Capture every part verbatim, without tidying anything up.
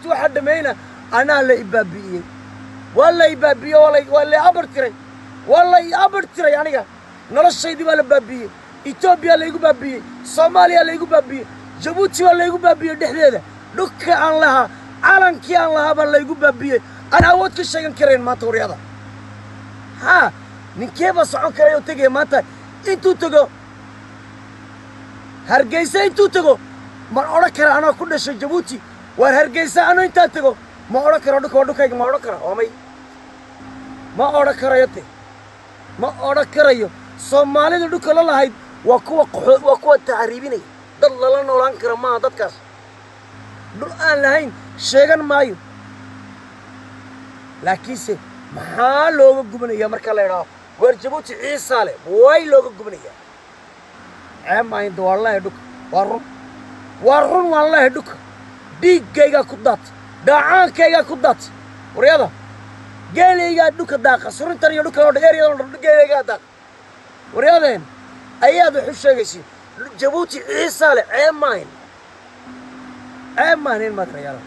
jabuuti waxaa dhameeyna anaa la ibaabiyey waa la ibaabiyey waa la waa la abar tiray waa la abar tiray aniga noloshaydii waa la baabiyey Ethiopia la igu baabiyey Soomaaliya la igu baabiyey jabuuti waa la igu baabiyey dhexdeeda dhulka aan lahaa calankii aan lahaa baa la igu baabiyey ana awood ka sheegan karayn maanta wariyada ha ninkeeba socon karayo tagay maanta intuu tago hargeysa intuu tago ma oran kara anoo ku dhashay jabuuti war hargeysa anoo intaa tago ma oran karo dhulka dhulkayga ma oran karo oomay ma oran karayo te ma oran karayo Soomaalida dhulka la lahayd waa kuwa qaxood waa kuwa taariibinay dad la noolaan kara ma dadkaas dhul aan lahayn sheegan maayo laakiinse maxaa looga gubanayaa marka la yiraahdo war jabuuti ciisa leh way looga gubanayaa ceemayn wallahi dhulka waa run waa run wallahi dhulka dhiigayga ku daat dhacaankayga ku daat wariyada geelayga dhulka daaqa surintan iyo dhulka oo dheeriyada geelayga daaq wariyadeen ayaad wax u sheegaysi jabuuti ciisa leh ceemayn ceemayn ma tayara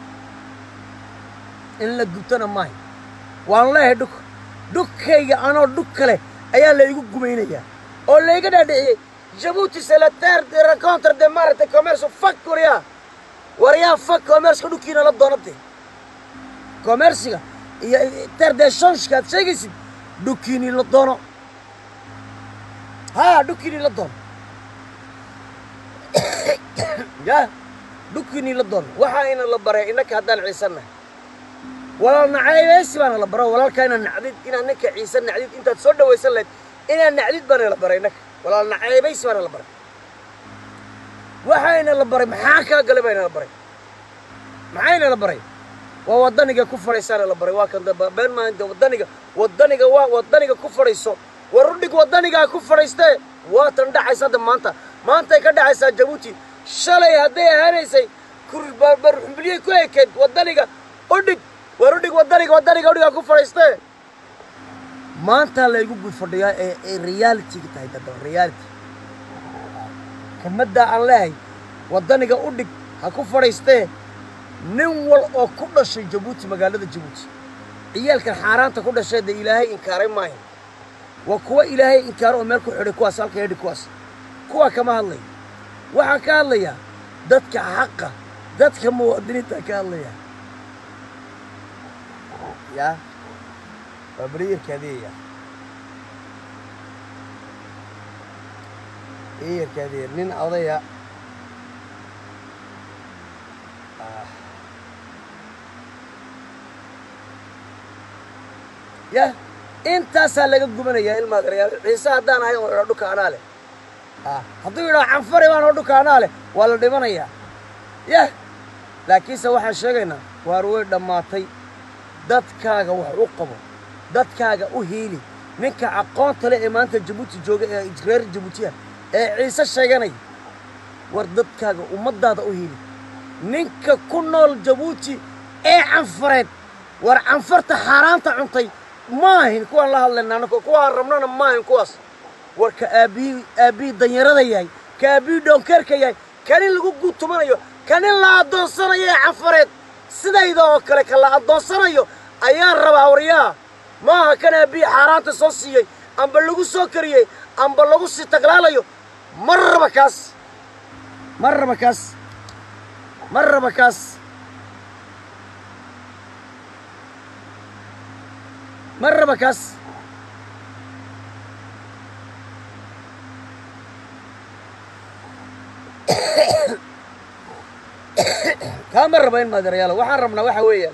in la gubtana maay wallahi dhuk dhukayga anoo dhuk kale ayaa la igu gumeynaya oo la iga dhaadhiciyay jabuuti c'est la terre de rencontre de marte commerce fuck wariya wariya fuck commerce dhukina la doonatay commerce iyo terre de change ka sheegaysid dhukini la doono ha dhukini la doono ya dhukini la doono waxa ina la baray inaka hadaan ciisana ولا نعيبس بنا لبرا ولا كان نعدد إن أنك عيسى نعدد أنت تصدق ويسلت إن نعدد بنا لبرا إنك ولا نعيبس بنا لبرا وحين لبرا محاكا قلبنا لبرا معين لبرا ووضنك كفر يسار لبرا وكان بين ما أنت وضنك وضنك وا وضنك كفر يسو وردك وضنك كفر يسته واتندع عيسى ما أنت ما أنت كده عيسى جبوتي شلي هدي هنيسي كل بر بليه كويك وضنك وردك ورودك ودارك ودارك ودارك أكو فريسته ما أنت لا يقول بفرديا الرياليتي كتاعي تدور رياليتي كمدة الله ودارك ودارك أكو فريسته نول أو كل شيء جبوتي مقالة جبوتي إيالك الحرام تكون شيء ده إلهي إنكار ماي وكوا إلهي إنكار أمريكو حركوا سالك يدكواس كوا كمان الله وحكى الله يا دتك حقه دتك مودني تكالله يا يا أبرير كذية إيه كذية من أضيع آه. يا أنت سالك الجمنة يا المدرية عيسى دان هاي ردك أنا له آه هذول عنفري ما ردك أنا له ولا دمنا يا يا لكن سوى حشجنا وروي دماتي dadkaaga wax u qabo dadkaaga u heeli ninka aqoonta leh ee maanta Djibouti jooga ee reer Djibouti ee ciise sheeganay war dadkaaga ummadaada u heeli ninka ku nool Djibouti ee canfareed war canfarta xaraanta cuntay maahin kuwa la hadlaynaa kuwa rabnana maahin kuwaas war ka aabi aabi danyarada yahay ka aabi doonkarka yahay kan lagu guutumanayo kan la adoonsanayo canfareed sidayda oo kale kala adoonsanayo ayaa rabaa wariyaa maaha kana bi xaraanta soo siiyay amba lagu soo kariyay amba lagu si taglaalayo marba kaas marba kaas marba kaas marba kaas كم مرة بين ما درياله وحرمنا وحويا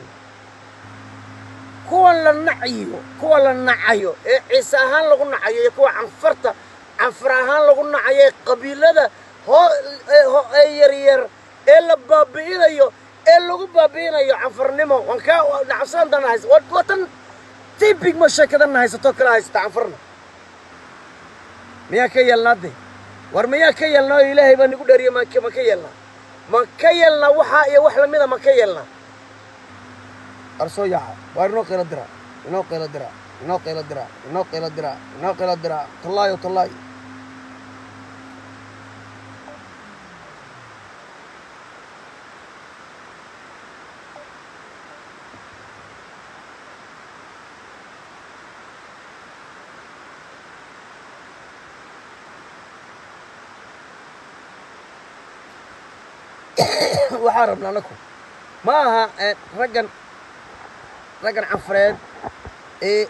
كل النعيو كل النعيو عيساهان لقوا نعيو يكوا عنفرته عنفراهان لقوا نعيو قبيلة ده هو هو يرير إلا بابينا يو إلا لقوا بابينا يو عنفرنمو وانكا نعسان ده نايس وطن تيبيك مشاكل ده نايس توكل نايس تعنفرنا ميا كي يلنا ده ورميا كي يلنا إلهي بني قدري ما كي ما كي يلنا ما كيلنا وحا يا وحلا ميدا ما كيلنا أرسويا وارنو قيل الدرا إنو قيل الدرا إنو قيل الدرا إنو قيل الدرا إنو قيل الدرا طلاي وطلاي waxaan rabnaa anaku ma aha raggan raggan canfareed ee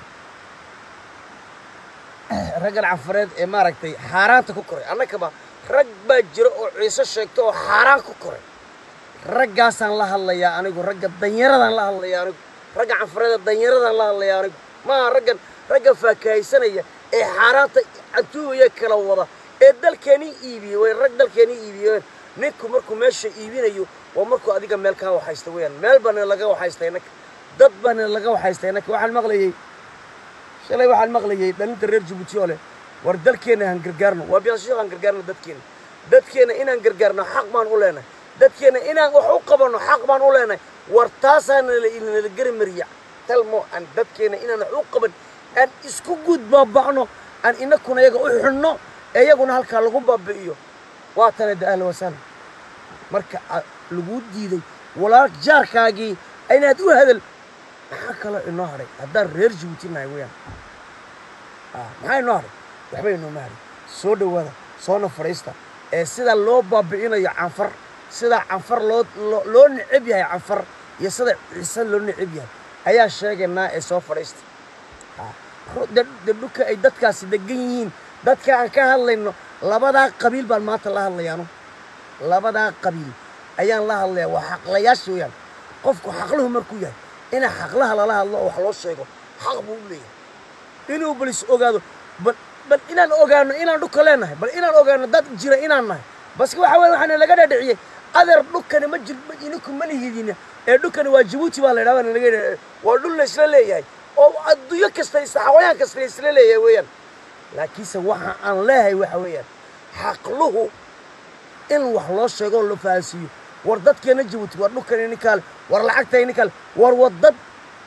raggan canfareed ee maaragtay xaaraanta ku koray annakaba rag baa jira oo ciise sheegto oo xaaraan ku koray raggaasaan la hadlayaa anigu ragga danyaradaan la hadlayaa anigu ragga canfareeda danyaradaan la hadlayaa anigu maaha raggan ragga faakahaysanaya ee xaaraanta adduunya kala wada ee dalkeeni iibiyo way rag dalkeeni iibiyeen ninku markuu meesha iibinayo waa markuu adiga meel ka waxaysta weeyaan meel bana laga waxaystay nag dad bana laga waxaystay nag waxaan maqlayay shalay waxaan maqlayay dhalinta reer Djibouti oo leh war dalkeena han gargaarno waa biyaasho han gargaarno dadkeena dadkeena inaan gargaarno xaq baan u leenahay dadkeena inaan wax u qabano xaq baan u leenahay war taasana la gari mariya talmo aan dadkeena inaan wax u qaban aan isku gud baabano aan inakuna iyaga u xunno iyaguna halka lagu baabi'iyo waa tan daal wasan marka lagu diiday walaal jaarkaagii inaad u hadal maxaa kale inoo haray haddaan reer Djibouti nahay weeyaan ah maxay inoo haray waxba inoo maari soo dhawaada soona fariista ee sida loo baabi'inayo canfar sida canfar loo loo nicib yahay canfar iyo sida ciise loo nicib yahay ayaa sheegaynaa ee soo fariista ah dadka ay dadkaasi degan yihiin dadka aan ka hadlayno labada qabiil baan maanta la hadlayaano labada qabiil ayaan la hadlayaa waa xaqlayaasha weeyaan qofku xaqluhu markuu yahay ina xaqlaha lala hadlo wax loo sheego xaq buu leeyahay inuu balis ogaado bal bal inaan ogaano inaan dhulka leenahay bal inaan ogaano dad jira inaan nahay bas waxa weey waxaan laga dhadhiciyay adeer dhulkani ma jir ininku ma lihidina ee dhulkani waa Djibouti baa la yiraahdaa laga waa dhul la isla leeyahay oo adduunyo kasta xawayaan kasta isla leeyahay weeyaan laakiinse waxa aan leeyahay waxa weeyaan xaqluhu in wax loo sheego loo faasiyo war dadkeena Djibouti war dhulkani ninkaal war lacagtay ninkaal war wadad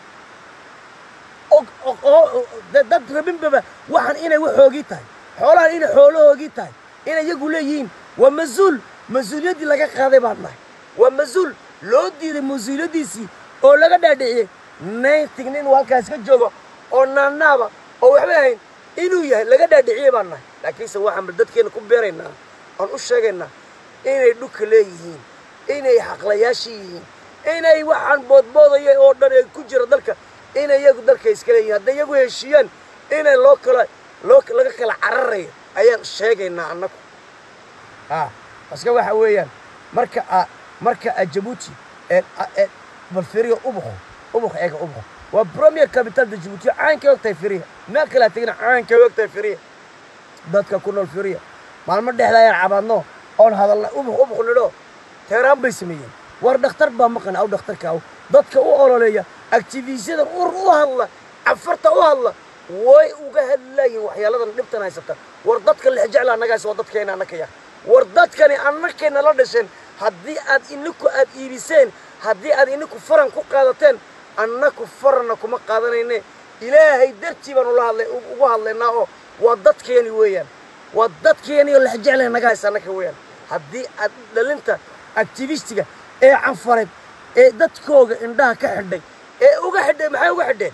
oo dad rabin baba waxaan inay waxoogi tahay xoolahan inay xoolahoogi tahay inay iyagu leeyihiin waa masuul masuuliyadii laga qaaday baan nahay waa masuul loo diiday masuuliyadiisii oo laga dhaadhiciyay naytig nin halkaas ka joogo oo naanaaba oo waxba ahayn inuu yahay laga dhaadhiciyay baan nahay laakiinse waxaan dadkeena ku beeraynaa aan u sheegaynaa inay dhulka leeyihiin inay xaqlayaashii yihiin inay waxaan boodboodaya oo dhan ay ku jira dalka inay iyagu dalka iska leeyihiin hadday iyagu heshiiyaan inay loo kala loo laga kala cararayo ayaan sheegaynaa annagu ah aska waxa weeyaan marka marka Djibouti ee balfiriyo ubuxo ubuxo eega ubuxo waa premier capital de Djibouti caanka waqti firiya ma kala tagna caanka waqti firiya dadka ku nool firiya maalmo dhexda ay cabaadno oon hadalna ubuxo ubuxo nidho teeraan bay sameeyeen war dhakhtar baa maqan aw dhakhtarka dadka u ololeeya activistada ur u hadla afarta u hadla way uga hadlayeen waxyaaladan dhibtan haysata war dadka la jecel anagaas waa dadkeena anakaya war dadkani annakeena la dhasheen haddii aad ininku aad iibiseen haddii aad ininku faran ku qaadateen annaku farana kuma qaadanayne ilaahay dartii baan ula hadlay ugu hadlaynaa oo waa dadkeeni weeyaan waa dadkeeni oo la jecel anagaas anaka weeyaan haddii aad dhalinta activistiga ee canfareed ee dadkooga indhaha ka xidhay ee uga xidhay maxay uga xidheen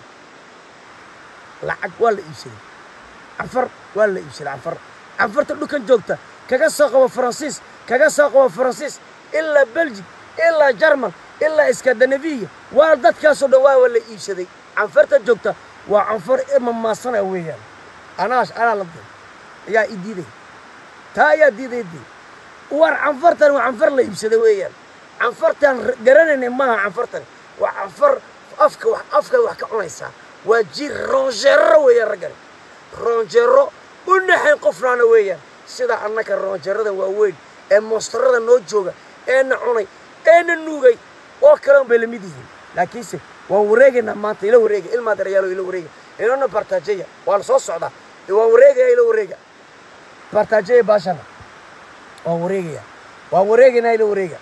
lacag waa la iibsaday canfar waa la iibsaday canfar canfarta dhulkan joogta kaga soo qabo Faransiis kaga soo qabo Faransiis ilaa Belgium ilaa Jarmal ilaa Scandinavia waa dadkaas oo dhawaa waa la iibsaday canfarta joogta waa canfar ima maasana weeyaan anaash ana la yaa idiiday taa yaa diiday war canfartan waa canfar la iibsaday weeyaan canfartan garanayna ma canfartan waa canfar afka wax afka wax ka cunaysa waa jir rongero weeyaan ragan rongero u naxay qofnaana weeyaan sida annaka rongerada waa weyn ee monsterada noo jooga ee na cunay ee na nuugay oo kale bay la mid yihiin laakiinse waa wareegayna maanta ila wareega ilma daryaalo ila wareega inana bartaajaya waa la soo socdaa waa wareegaya ila wareega bartaajaya baashana waa wareegaya waa wareegayna ila wareega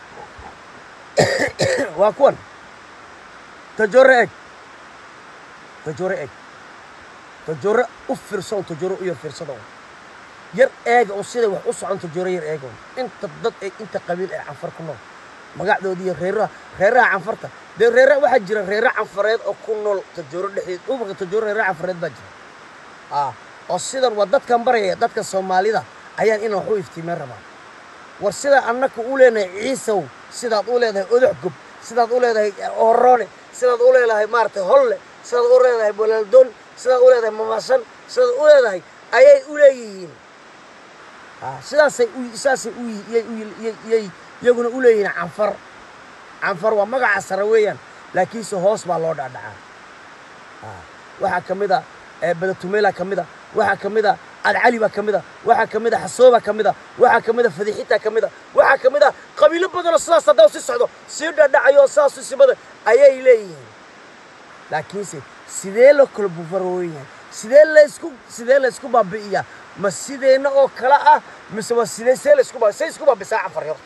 waa kuwan tajore eg tajore eg tajore u fiirsan tajore u yar fiirsado yar eega oo sida wax u socon tajore yar eego inta dad ee inta qabiil ee canfar ku nool magacdoodii reeraha reeraha canfarta de reeraha waxa jira reeraha canfareed oo ku nool tajore dhexdeed ubaqa tajore reeraha canfareed baa jira ah oo sidan waa dadkan baraya dadka Soomaalida ayaan in wax u iftiimeen rabaa ورسيدا أنك أولينا عيسو سيدا أولينا أدعكب سيدا أولينا أوروني سيدا أولينا مارتي هول سيدا أولينا بولالدون سيدا أولينا مماسن سيدا أولينا أي أوليين سيدا سي ساسي يي يقولون أوليين عنفر عنفر ومقع سرويا لكن سهوس بالله دعاء waxa kamida ee Badatumela kamida waxa kamida Alcali ba kamida waxa kamida Xasooba kamida waxa kamida Fadixita kamida waxa kamida qabiilo badan oo sidaas hadaw si socdo si dhadhacayo saas si badan ayay leeyihiin laakiin sidee loo kala bufarooyay sidee la isku sidee la isku baabi'iya ma sideena oo kala ah mise waa sidee la isku baabi'iya isku baabi'iya afar yor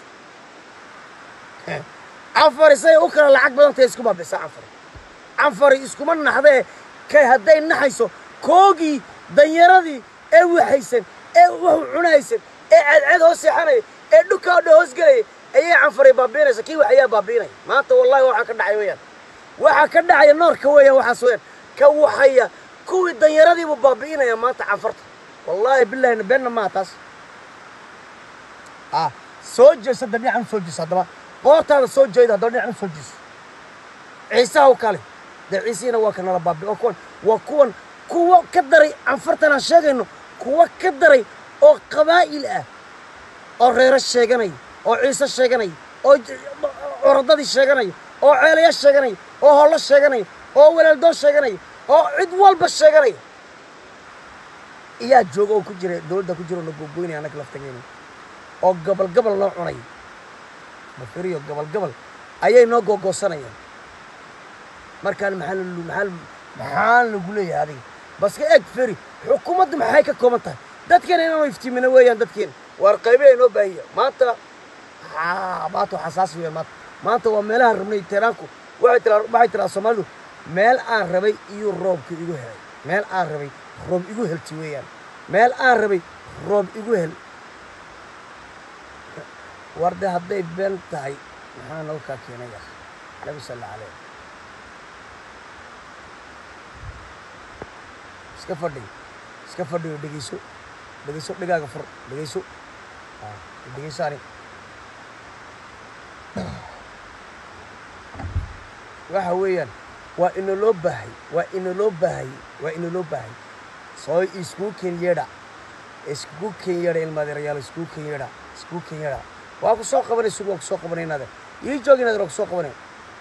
afar say u kala lacag badan tahay isku baabi'iya afar afar isku ma naxdee كي هدي النحيسو كوجي دياردي إيه وحيسن إيه وهو عنايسن إيه عد عد هوسي حني إيه دكا ده هوس جري إيه عنفري بابينا سكي وحيا بابينا ما أنت والله وحكر دعيويا وحكر دعي النار كويا وحسوين كوحيا كوي دياردي وبابينا يا ما أنت عنفرت والله بالله إن بيننا ما تاس آه سوج صدقني عن سوج صدق قارت هذا سوج جيد هذا عن سوج عيسى وكاله ده عيسينا وكنا ربابي وكون وكون كوا كدري عن فرتنا شجنو كوا كدري أو قبائل أه أو غير الشجني أو عيسى الشجني أو أرضي الشجني أو عالي الشجني أو هلا الشجني أو ولد الشجني أو عدوال بالشجني يا جوجو كجري دول ده كجرو نبوبيني أنا كلافتني أو قبل قبل نوعني بفريو قبل قبل أيه نو جو جو سنة markaan maxal maxal maxal lagu leeyahay bas ka eeg firi xukuumaddu maxay ka kooban tahay dadkan inaan iftiimina weeyaan dadkeen war qaybay inoo baahiya maanta ah maanta xasaas weeyaan maanta maanta waa meelaha rabnay tiraanku waxay tiraa waxay tiraa Soomaalidu meel aan rabay iyo roobka igu helay meel aan rabay roob igu helti weeyaan meel aan rabay roob igu hel warda hadday been tahay maxaa noo ka keenaya nabi sallallahu alayhi iskafadhi iskafadhi dhageyso dhageyso dhagaaga fur dhageyso ah dhageysaani waxa weeyaan waa in loo baahay waa in loo baahay waa in loo baahay soo isku keenyada isku keenyada ilmadeerayaal isku keenyada isku keenyada waa ku soo qabanayso waa ku soo qabanaynaada ii jooginaad ku soo qabanay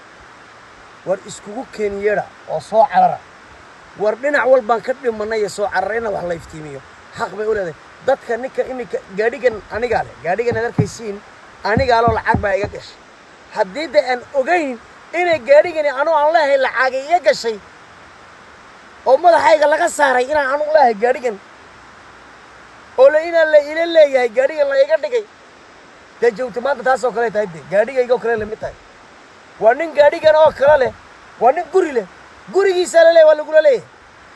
war isku keenyada oo soo calara war dhinac walbaan ka dhimanay soo cararayna wax la iftiimiyo xaq bay u leedahay dadka ninka imika gaadhigan aniga leh gaadhigan adarkaysiin aniga loo lacag baa iga gashay haddii aan ogeyn inay gaadhigani anu aan leeyahay lacag iga gashay oo madaxayga laga saaray inaan anu leeyahay gaadhigan oo la ina la ila leeyahay gaadhigan la iga dhigay dajowta maanta taas oo kale tahay gaadhigayga oo kale la mid tahay waa nin gaadhigan oo kale leh waa nin guri leh gurigiisa la leeyahay waa lagu leeyahay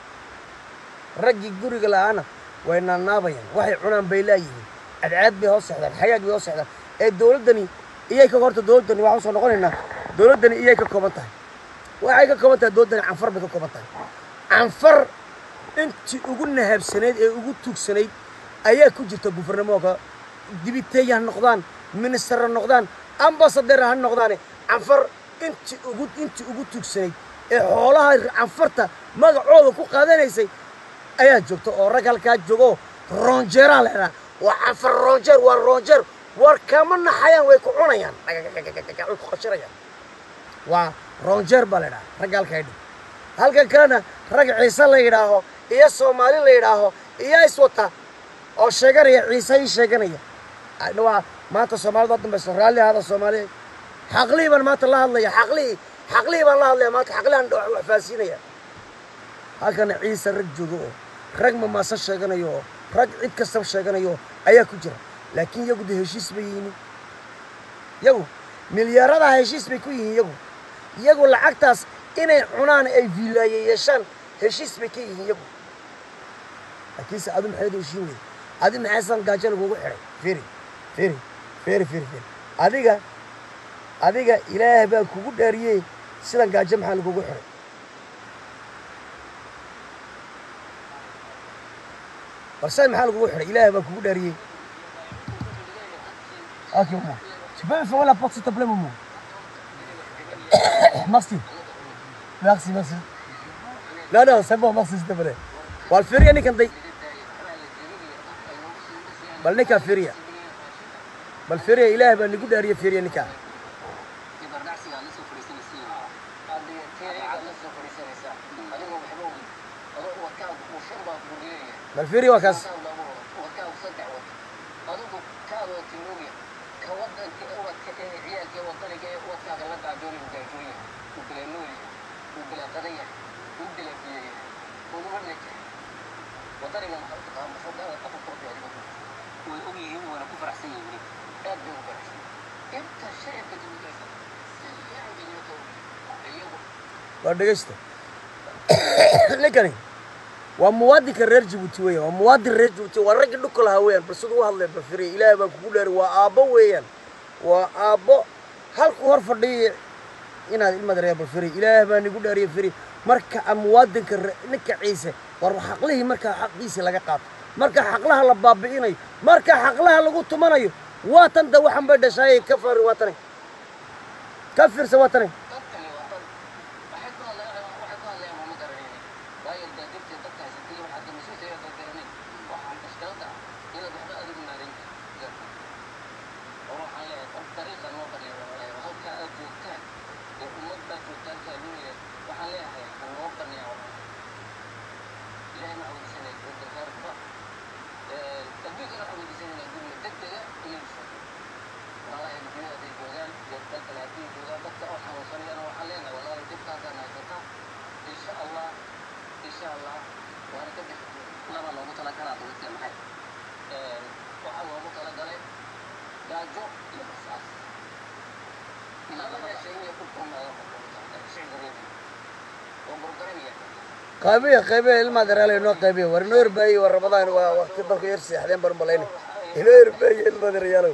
raggi guriga laana way naanaabayaan waxay cunaan bay leeyihiin cadceed bay hoos socdaan xayaag bay hoos socdaan ee dawladani iyay ka horta dawladani waxa soo noqonaynaa dawladani iyay ka kooban tahay waxay ka kooban tahay dawladani canfar bay ka kooban tahay canfar intii ugu nahabsaneed ee ugu tuugsanayd ayaa ku jirta gufernamooka dibiteeyahan noqdaan minister noqdaan ambassador han noqdaan canfar intii ugu intii ugu tuugsanayd ee xoolaha canfarta magacooda ku qaadanaysay ayaa joogto oo rag halka joogo ronjera leena waa canfar ronjer waa ronjer war kama naxayaan way ku cunayaan way ku qashirayaan waa ronjer balena rag halka ay halka kalena rag ciise la yiraaho iyo Soomaali la yiraaho iyo iswata oo sheeganaya ciise ay sheeganaya waa maanta Soomaalidu hadda bas raali hada Soomaali xaqliban maanta la hadlaya xaqli xaqli baan la hadlaya maanta xaqlaan wax faasiinaya halkan ciise rag joogo rag ma maasa sheeganayo rag cid kasta sheeganayo ayaa ku jira laakiin iyagu de heshiis bay yihiin iyagu milyaarada heshiis bay ku yihiin iyagu iyagu lacagtaas inay cunaan ay viilayeeshaan heshiis bay ka yihiin iyagu laakiin si adum xeedo shiin adum xasan gaajal ugu xiray firi firi firi firi firi adiga adiga ilaahay baa kugu dhaariyay sidan gaajo maxaa lagu xiray barsan maxaa lagu xiray ilaahay baa kugu dhaariyay Ok, maman. Tu peux me fermer la porte s'il te plaît, maman? Merci. Merci, merci. Non, non, c'est bon, merci s'il te plaît. والفيريا نيكن دي بل نيكا فيريا بل فيريا إله بل نقول داريا فيريا نيكا بل فيريا وكاس وطريقة محطة محطة أفضل طرق يعني وأمي هم وأنا كفر حسين يقولي أبدي كفر حسين إمتى الشيء اللي تقول لي يعني بنيته أيوه بعد قشطة لكني وموادي كرر جبتي ويا وموادي الرج جبتي والرجل كلها وين بس هو هلا بفري إلى بقول وأبو وين وأبو هل كور فردي هنا المدرسة بفري إلى بنقول داري فري مركا موادي كر نك عيسى وروح حقله مركا حق عيسى لقى قاط مركا حقلها لبابيني مركا حقلها لقوا تمنيو واتن ده وحن بدأ شيء كفر واتني كفر سواتني قابية قابية المدرسة لأنه قابية ورنور باي ورمضان ووقت ضوء يرسي حدين برمليني نور باي المدرسة يالو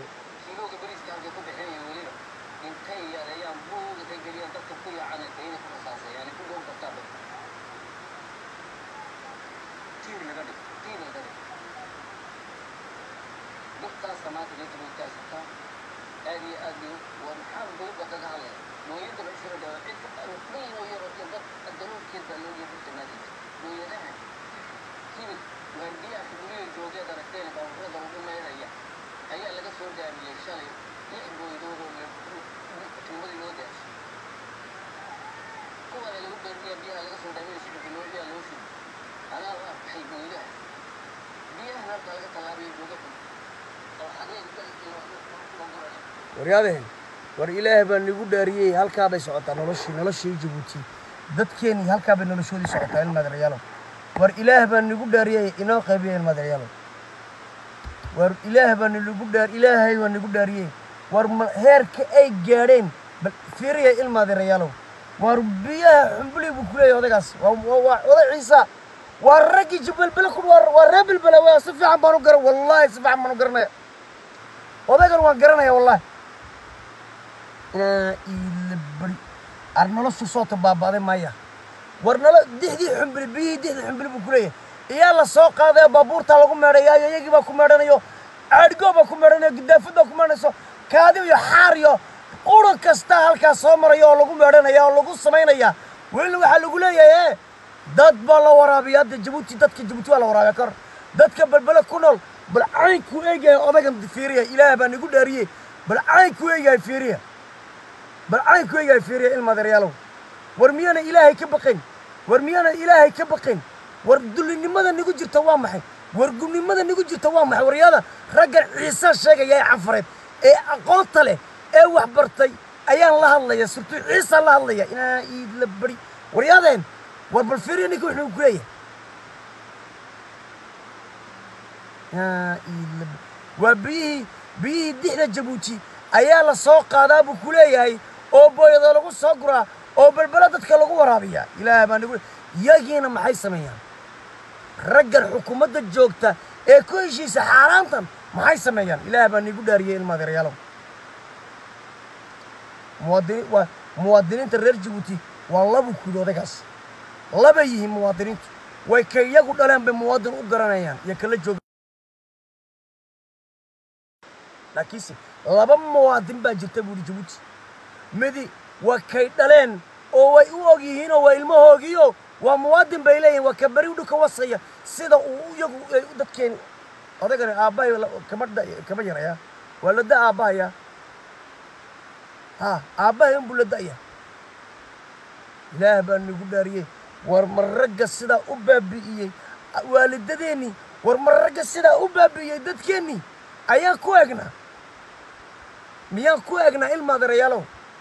ورياضهم ور إله بن يقول داريه هل كابي سعطة نلشي نلشي جبوتي دت كيني هل كابي نلشوا دي سعطة المدرسة يالو ور إله بن يقول داريه إنه قبيه المدرسة يالو ور إله بن يقول دار إله هاي بن يقول داريه ور هير كأي جارين فيريا المدرسة يالو ور بيا حنبلي بكلي هذا قاس وضع عيسى ورقي جبل بلكون ور وربل بلا وصفي عم بانو قر والله صفي عم بانو قرنا وذا قر وقرنا يا والله أنا إلبري أرنلا صوت بابا هذا مايا ورنلا ده ده حنبل بيه ده ده حنبل بكليه يلا سوق هذا بابور تلاقوا مريا يا يجي بكم مرنا يو أرجو بكم مرنا قدافع بكم مرنا سو كاديو يا حاريو أورو كستال كسامر يا لقوا مرنا يا لقوا سمينا يا وين واحد لقوا له يا دات بالله ورابيات جبوتي دات كجبوتي ولا ورابيا كر دات كبلبلة كنول بالعين كويجا أنا كم فيريا إله بني يقول داريه بالعين كويجا فيريا بالعين كويجا فيريا المدرسة يالو ورميانا إلهي كبقين ورميانا إلهي كبقين وردلني ماذا نقول جرت وامحي ورقمني ماذا نقول جرت وامحي ورياضة رجع عيسى شيء يا عفرت إيه أقاتله إيه وحبرتي أيان الله الله يا سرت عيسى الله الله يا إنا يلبري ورياضين وبالفيريا نقول إحنا كويه يا يلب وبيه بيه دحنا جبوتي أيان السوق هذا بكليه هاي أو بيض لقوا سقرا أو بالبلد تكلقوا ورابيا إلى ما نقول يجينا ما حيسميها رجع حكومة الجوكتا إيه كل شيء سحرانتم ما حيسميها إلى ما نقول داريه المدرسة يالو مواطنين ومواطنين ترير جبوتي والله بكل هذا قص الله بيجي مواطنين وكي يقول لهم بمواطن أقرانيان يكل الجوك لكن laba muwaadin baa jirta buuri Jabuuti midi waa kay dhaleen oo way u og yihiin oo waa ilmahoogiyo waa muwaadin bay leeyihiin waa ka bari u dhulka wasaya sida uu iyagu dadkeen odagana aabbahay kama kama yaraya waa la da aabbahaya ha aabbahay un buu la da'aya ilaah baa nagu dhaariyey war marragga sidaa u baabi'iyey waalidadeennii war marragga sidaa u baabi'iyey dadkeennii ayaan ku eegnaa miyaan ku eegnaa ilmaadareyaalow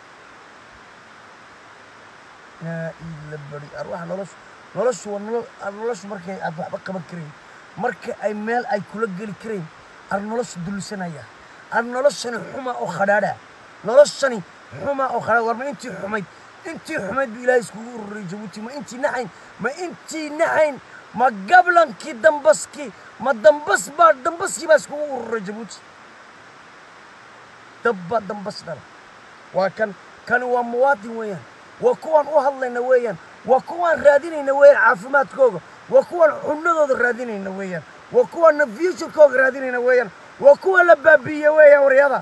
لا إلا بري أروح نلش نلش ونل نلش مركي أروح بقى بكرين مركي أي مال أي كل جل كرين أرنلش دلسنا يا أرنلش حما أو خدارة نلش حما أو خدارة ورما أنتي حميد أنتي حميد بلا يسكور جبوتي ما أنتي نحين ما أنتي نحين ما قبلا كي دمبس كي ما دمبس بعد دمبس كي بس كور جبوتي دبا دمبس دار وكان كانوا مواطن وياه وكوان أهلنا ويان وكوان رادين ويان عافمات كوجا وكوان حنود رادين ويان وكوان فيوتشر كوجا رادين ويان وكوان لبابية ويان ورياضة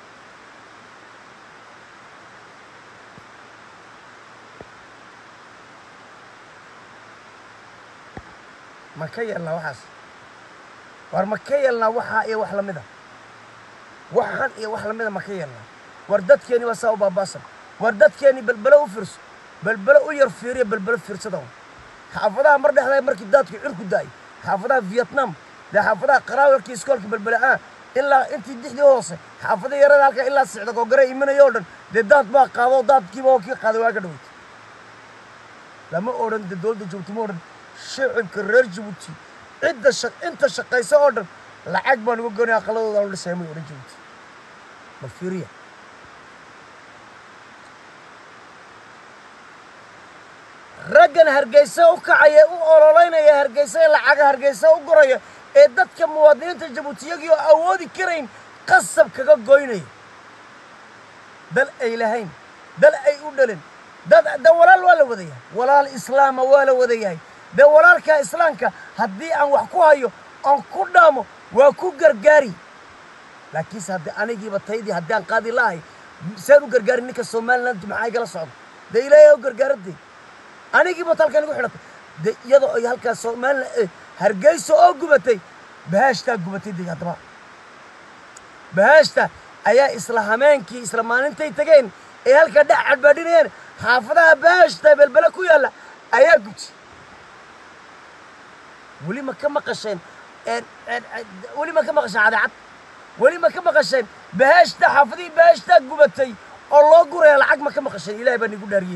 مكيّ الله وحاس ورمكيّ الله وحا إيه وحلا مذا وحن إيه وحلا مذا مكيّ الله وردت كيني وساو باباسم وردت كيني بلبلو فرس بلبلو يرفيري بلبلو فرس داون حافظها مرة هذا مركز داتك عركو داي حافظها فيتنام ده حافظها قراوة كيسكولك بلبلا آه إلا أنت دحدي هوسه حافظها يرى ذلك إلا سعدك وقرأ إمنا يوردن ده دات بقى قاضو دات كي بوكي قاضو واقدوت لما أورن ده دول ده جبتي مورن شعب كرر جبتي عدة شق أنت شقيسة أوردن لعقبا نقولنا أقلوا دول لسامي أورن جبتي بالفيرية رجل هرجيسة وكعية وأورالين يا هرجيسة لعق هرجيسة وقرية إدت كمواطنين تجبوتي يجيو أودي كريم قصب كجا جويني دل إلهين دل أي أودلين ده ده ولا ولا وذيه ولا الإسلام ولا وذيه ده ولا كإسلام ك هدي أن وحكوها يو أن قدامه وكو جرجاري لكن هدي أنا جيب التايدي هدي أن قاضي الله سيرو جرجاري نك الصومال أنت معاي جل صعب ده إلهي وجرجاري دي أنا جيب طالك أنا قحلت ده يضع يهلك الصومال هرجيسو أو جبتي بهاشتا جبتي دي هتبع بهاشتا أيا إسلامين كي إسلامان أنت يتجين إيه هالك ده عبادين حافظها بهاشتا بالبلكو يلا أيا جبتي ولي ما كم قشين ولي ما كم قشين عاد عاد ولي ما كم قشين بهاشتا حافظي بهاشتا جبتي الله جوري العق ما كم قشين إلهي بني يقول داريه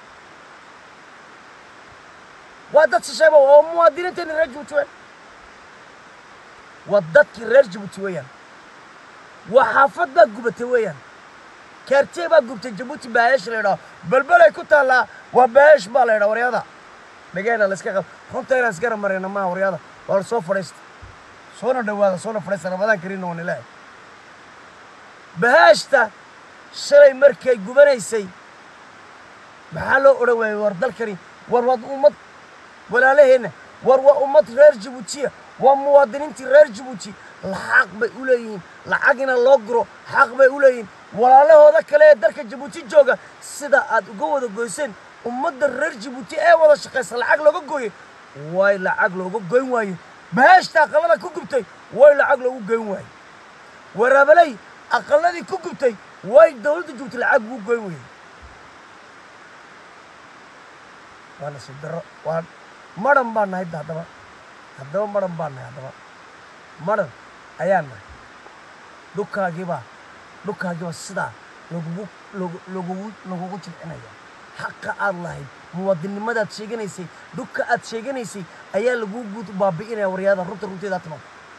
وادت الشباب وموادين تاني رجعوا توين ودتك رجعوا توين وحافظ بقى جبتي وين كرتي بقى جبتي جبوتي بايش لنا بلبلة كنت لا وبايش بالنا ورياضة بقينا لسكا خنت أنا لسكا مرينا ما ورياضة ورسو فرست صونا دوّا صونا فرست أنا بدأ كرينا ونلا بهاشتا شري مركي جبنا سي محلو أروي وردل كريم ورود أمت ولا له هنا وروا أمت غير جبوتية ومواطنين غير جبوتي الحق بيقولين الحقنا لوجرو حق بيقولين ولا له هذا كله درك جبوتي جوجا سدا أتجود الجوسين أمت غير جبوتي أي ولا شخص الحق لوجو جوي واي الحق لوجو جوي واي بهاش تقبلنا كوكبتي واي الحق لوجو جوي واي ورابلي أقلني كوكبتي واي دولة جبت الحق لوجو جوي واي وانا سدرا وان مرم بان هاي دابا هذا مرم بان هاي دابا مرم أيانا دوكا جيبا دوكا جيبا سدا لوجو لوجو لوجو لوجو تشيل أنا يا حق الله مودين ماذا تشيجني سي دوكا أتشيجني سي أيا لوجو جوت بابينا ورياضة روت روت ذاتنا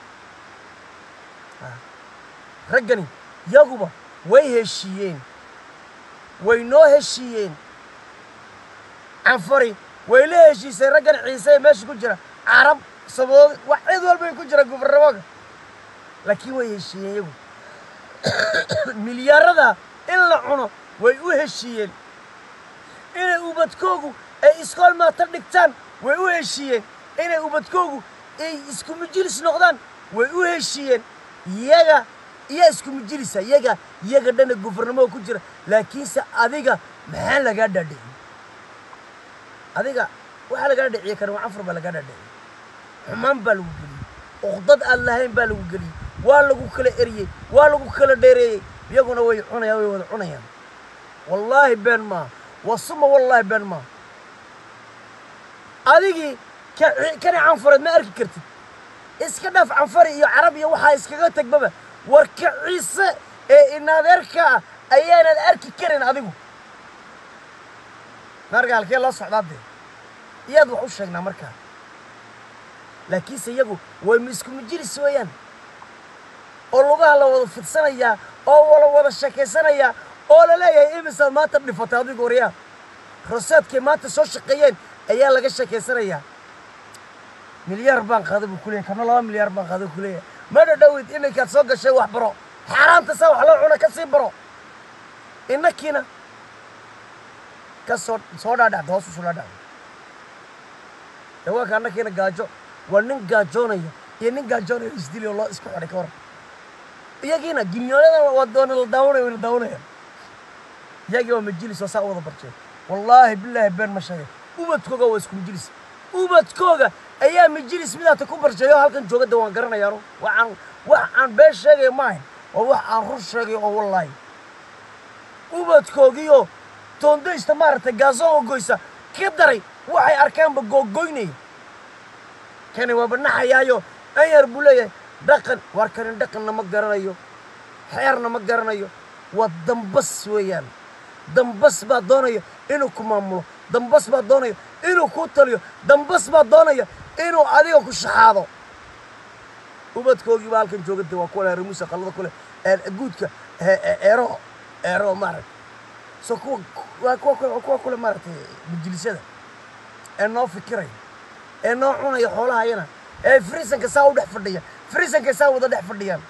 رجعني يا جوبا وين هالشيين وين نو هالشيين عفري ويليش يسرقن عيسى ماشي كجرا عرب صبوا واحد والبين كجرا قبر رواق لكن ويهشيين مليار ذا إلا عنو ويهشيين إنه وبتكوجو أي إسكال ما تردكتان ويهشيين إنه وبتكوجو أي إسكو مجلس نقدان ويهشيين يجا iya isku majilisa iyaga iyaga dhana gubernamo ku jira laakiinse adiga maxaa laga dhadhicin adiga waxa laga dhadhiciye kan waa afar baa laga dhadhicin xumaan baa lagu geliyey uqdad aan lahayn baa lagu geliyey waa lagu kala eriyey waa lagu kala dheereeyey iyaguna way cunayaan way wada cunayaan wallaahi been maa wasuma wallaahi been maa adigii kana canfareed ma arki kartid iska dhaaf canfari iyo carab iyo waxaa iskaga tagbaba warka ciise ee inadeerka ayaanad arki karin adigu marka halkee loo socdaa dee iyaad wax u sheegnaa markaa laakiinse iyagu way isku majilis weeyaan oo lugaha la wada fidsanayaa oo wala wada sheekaysanayaa oo la leeyahay imisaad maanta dhifatay adigu waryaa roseedkay maanta soo shaqeeyeen ayaa laga sheekaysanayaa milyaar baan qaaday buu ku leeyahay kana laba milyaar baan qaaday ku leeyahay ma dhadhowid iminkaad soo gashay wax baro xaaraanta saa wax loo cuna ka sii baro innakiina ka soo soo dhaadhacda hoos usoo dhaadhacda dawaaka annakiina gaajo waa nin gaajoonaya iyo nin gaajoonaya isdili oo loo isku xidhay ka hor iyagiina gimyoolada waa doona la daawanaya way la daawanayaan iyagii waa majilis oo saa u wada barjeen wallaahi bilaahi been ma sheegay ubadkooga waa isku majilis ubadkooga ayaa majilis midaata ku barjeeyo halkan joogada waan garanayaano waxaan wax aan been sheegay maahayn oo wax aan run sheegay oo wallaahi ubadkoogiyo toondaysta maaragtay gaasoo oo goysa ka daray waxay arkaanba googoynaya kani waaba naxayaayo anyar buu leeyahay dhaqan war kanin dhaqanna ma garanayo xeerna ma garanayo waa dambas weeyaan dambas baa doonaya inuu ku maamulo dambas baa doonaya inuu ku taliyo dambas baa doonaya inuu adiga ku shaxaado ubadkoogii baa halkan joogada waa kuwa reer muuse qalada kule guudka eero eero maaragtay so kuwa waa kuwa kuwa kule maaragtay majlisyada ee noo fikiraya ee noo cunaya xoolahayana ee friisanka saa u dhex fadhiya friisanka saa wada dhex fadhiyaan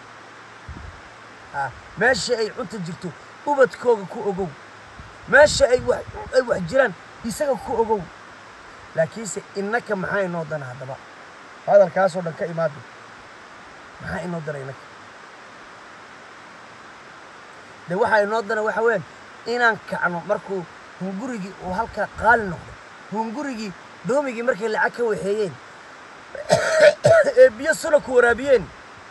meesha ay cunta jirto ubadkooga ku ogow meesha ay wax ay wax jiraan isaga ku ogow laakiinse innaka maxaa inoo dana haddaba hadalkaasoo dhan ka imaado maxaa inoo dana innaka de waxaa inoo dana waxa weeyaan inaan kacno markuu hungurigii uu halkaa qaali noqdo hungurigii doomigii markay lacag ka waxeeyeen ee biyo suna ku waraabiyeen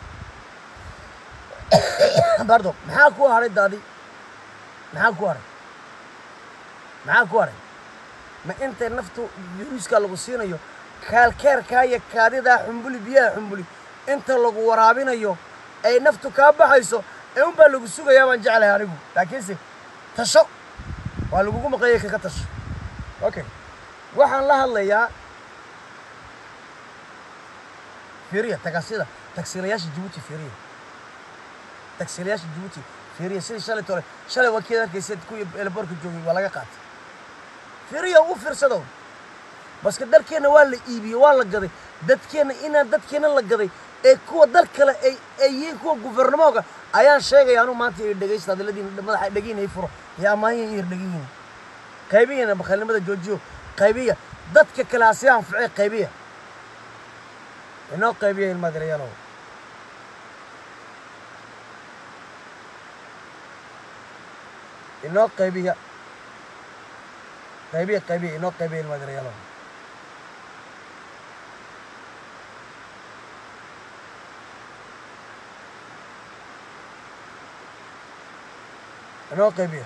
bardo maxaa ku haray daadi maxaa ku haray maxaa ku haray ma intay naftu yuruuska lagu siinayo kaalkeerkaa iyo kaadidaa xumbuli biyaha xumbuli inta lagu waraabinayo ay naftu kaa baxayso ee unbaa lagu sugayaa baan jeclahay anigu laakiinse tasho waa lagugu maqayay kaga tasho okay waxaan la hadlayaa fiiriya tagaasida tagsiilayaasha Djibouti fiiriya tagsiilayaasha Djibouti fiiriya sidii shalay tole shalay wakiil arkaysid ku elborka joogay waa laga qaatay fiiriya u fiirsado baska dalkeena waa la iibiyay waa la gaday dadkeena inaan dadkeena la gaday ee kuwa dal kale ay ay yihiin kuwa gubernamooga ayaan sheegay anu maanta ay dhageysta dadladii madaxa dhagiinay furo yaa maayin ir dhagiin qaybiyana bakhalnimada joojiyo qaybiya dadka kale asiyaan ficay qaybiya inoo qaybiya in madarayalo inoo qaybiya qaybiya qaybiya inoo qaybiya in madarayalo inoo qaybiya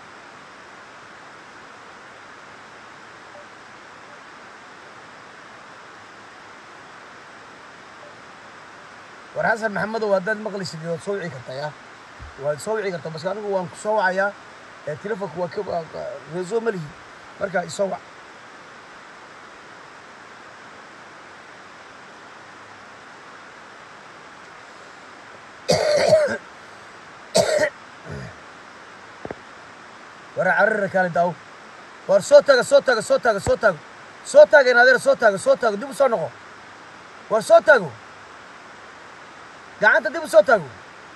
war xasan maxamedow haddaad maqlaysid waad soo wici kartaa yaa waad soo wici kartaa baska anigu waan ku soo wacayaa ee telefonka waa ka reeso ma lihi marka isoo wac war carrara kaale daaw war soo taga soo taga soo taga soo taga soo taga in adeer soo taga soo taga dib u soo noqo war soo tago gacanta dib u soo tago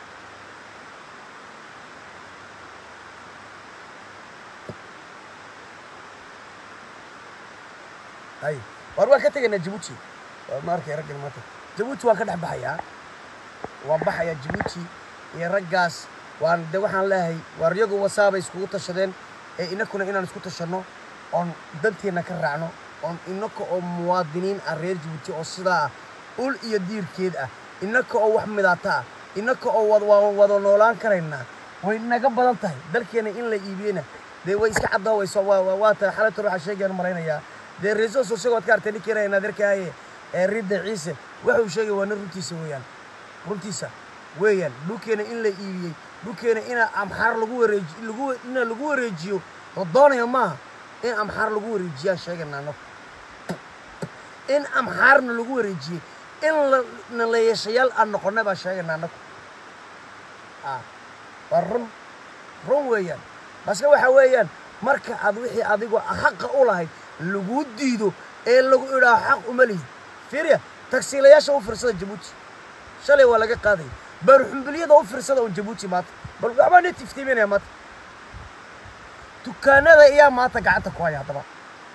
ay war waan ka tegaynaa Djibouti waa ma arkay raggan maanta Djibouti waan ka dhex baxayaa waan baxayaa Djibouti iyo raggaas waan de waxaan leeyahay waar iyagu wasaabay iskugu tashadeen ee inakuna inaan isku tashanno oon danteena ka raacno oon inaka oo muwaadiniin ah reer Jabuuti oo sidaa ah ul iyo diirkeed ah inaka oo wax midaata ah inaka oo wada wada noolaan karayna way naga badan tahay dalkeena in la iibiyana de way iska cadaawayso waa waa ta xalalta waxa sheegan mareynaya de reeso soo soo ka artay ninkeena darkaaye ee Ridda Ciise wuxuu sheegay waa runtiisa weeyaan runtiisa weeyaan dhulkeena in la iibiyay dhulkeena ina amxaar lagu wareejiyo lagu ina lagu wareejiyo doonaya ma in amxaar lagu wareejiyo sheeganano in amxaarna lagu wareejiyo in la yeeshayaal aan noqonay ba sheeganano ah warun run weeyaan bas waxa weeyaan marka aad wixii adigu xaq u lahayd lagu diido ee lagu ilaa xaq uma leeyahay fiiriya taksiilayaasha u firsada Jabuuti shalay waa laga qaaday barxumbiliyada u firsada oo Jabuuti maanta bal waxba ne tiftiiminaya maanta dukaanada ayaa maanta gacanta ku haya hadaba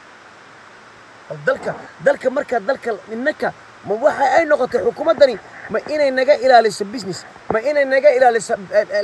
dalka dalka marka dalka innaka ma waxa ay noqotay xukuumadani ma inay naga ilaaliso business ma inay naga ilaaliso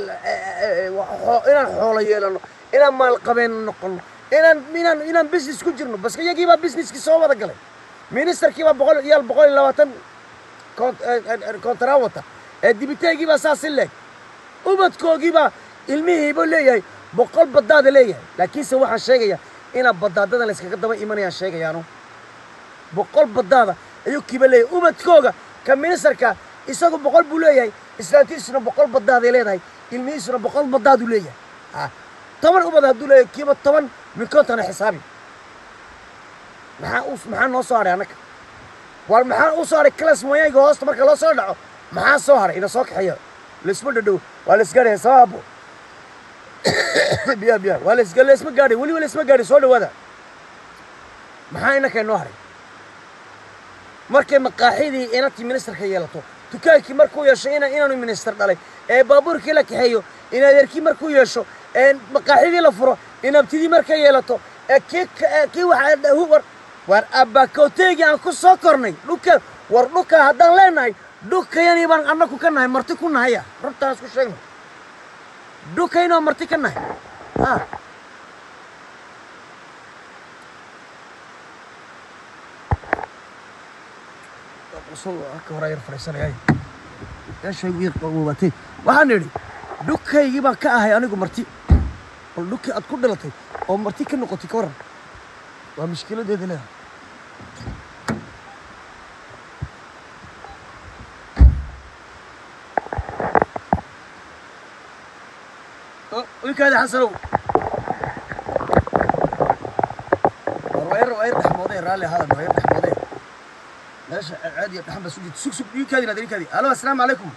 inaan xoolo yeelano inaan maal qabeen noqono inaan inaan inaan business ku jirno bas iyagii baa businesski soo wada galay ministerkii baa boqol iyo boqol iyo labaatan kontrawata ee dibiteegii baa saas leeg ubadkoogii baa ilmihiiba leeyahay boqol badaada leeyahay laakiin se waxaan sheegaya ina badaadada la iskaga daba imanayaan sheegayaano boqol badaada ayuu kiba leeyahay ubadkooga ka ministerka isagu boqol buu leeyahay islaantiisuna boqol badaada leedahay ilmihiisuna boqol badaadu leeyahay ah toban ubad haduu leeyahay kiba toban min kontana xisaabi maxaa us maxaa noo soo haray anaka war maxaa u soo haray class mooyayga hoosta marka loo soo dhaco maxaa soo haray ina soo kaxeeyo lisma dhadhow waa la isgaadhay saabo biya biya waa la isgaadhay isma gaadhay wali wali isma gaadhay soo dhawaada maxaa ina keenoo haray markay maqaaxidii inantii ministerka yeelato dukaankii markuu yeesho ina inaanu minister dhalay ee baabuurkii la kaxeeyo in adeerkii markuu yeesho ee maqaaxidii la furo inabtidii markay yeelato ee kii kii waxa war war abakooteegi aan ku soo kornay dhulka war dhulka haddaan leenahay dhulkayani baan annagu ka nahay marti ku nahaya runtaas ku sheegno dhulkayna marti ka nahay ah soo ka horeeyay fariisanayay ya shay wiir qaboobtay waxaan niri dhulkaygii baan ka ahay anigu marti oo dhulkii aad ku dhalatay oo marti ka noqotay ka waran waa mushkiladeeda leedahay وكذا حصلوا وير وير حمودي رالي هذا وير حمودي ليش عادي يتحمل بس سوق سوق يكادي نادري كادي الو السلام عليكم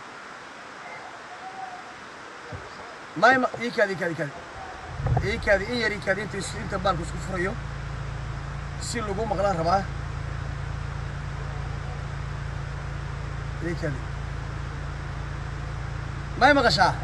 ما يكادي كادي كادي يكادي إيه يري كادي أنت أنت بالك سوق فريو سيل لقوم مغلان رباه يكادي ما يمغشاه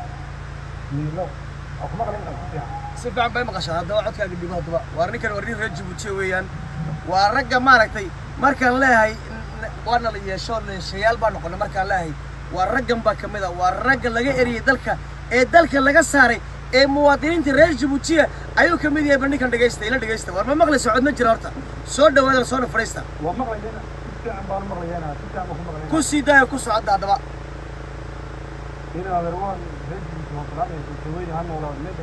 si fiican bay maqashaa hadaba codkaaga dhibo hadaba waar ninkan warin reer Jabuuti weeyaan waa ragga maaragtay markaan leeyahay waana la yeesho leeshayaal baan noqonay markaan leeyahay waa raggan baa kamid ah waa ragga laga eriyay dalka ee dalka laga saaray ee muwaadiniinta reer Jabuuti ayuu kamid yahay bandhigan dhageysta ila dhageysta war ma maqlay socod ma jiro horta soo dhawaada soo fariista waa maqlayna si fiican baan maqlaynaa si fiican baan maqlaynaa ku sii daayo ku socda hadaba ina adeerwan reer Jabuuti waa qalaad ee weyn han wala meesha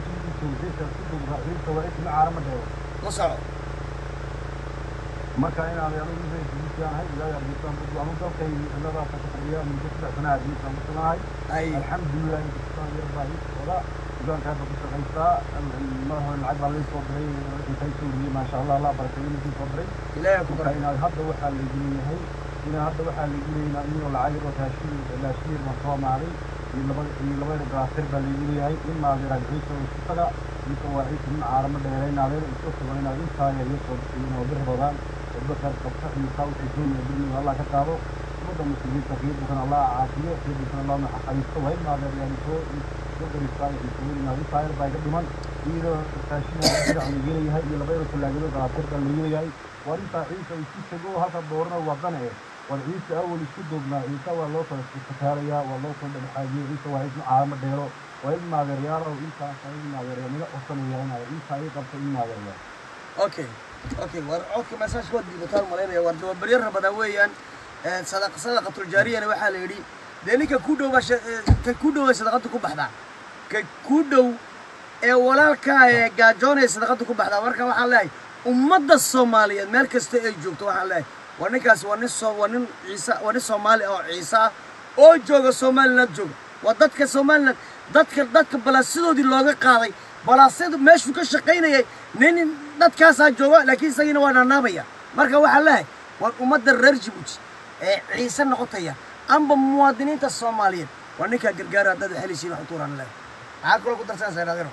marka in aan yaano inay jidiyaan hay ilaa ya bisaan dad aan dalkay inada ka taxriya mid ka sanaa diisan sanaa ay alxamdulillah in bisaan yar baa wada idan ka baqi shaqaysta ma hoo lacag baa loo soo diray intay suuriye ma sha Allah Allah barakeeyo intii soo diray ilaahay ku baray inaad hadda waxa la leeyahay ina hadda waxa la leeyahay inuu lacag oo taashin la shiir ma soo maaray in labada in labada gaasir baa la leeyahay in ma diraajiso isaga inta waa ay in caalamada dheeraynaadeen isku suganayna inta ay soo inuu birbadan وبكر قصة يساوي تجون يبني الله كتابه مدة مسلمين تغيير بكرة الله عافية خير بكرة الله محقق وين ما هذا يعني هو يقدر يساوي يسوي ما هو صاير بعد كمان إذا تاشين هذا عم يجي هاي اللي غيره كل هذول قاطر كان يجي هاي وانت عيسى يسوي تجوا هذا دورنا وضنا والعيسى أول يشدوا عيسى والله تكاريا والله كنا بحاجة عيسى وعيسى عام ديرو وإلما غيريارا وإنسا إلما غيريارا أصلا يعني عيسى يقف إلما غيريارا. أوكي أوكي ور أوكي مساج ودي بتار ملانا ور جواب برير بدويا صدق صدقة الجارية أنا وحال يدي ذلك كودو باش كودو صدقتكم بحدا كودو walaalkaa gaajoonay sadaqada ku baxdaa marka waxaan leeyahay ummadda Soomaaliyeed meel kasta ay joogto waxaan leeyahay waa ninkaas waa nin soo waa nin ciisa waa nin Soomaali oo ciisa oo jooga Soomaaliland jooga waa dadka Soomaaliland dadka dadka balaasadoodii looga qaaday balaasadu meeshu ka shaqeynayay nin dadkaas ah jooga laakiin isagina waa naanabaya marka waxaan leeyahay waa ummadda reer Djibouti ee ciisa noqotaya amba muwaadiniinta Soomaaliyeed waa ninka gargaar dad xilisiin wax tuuran leeyahay maxaa kula ku darsan saynaadiro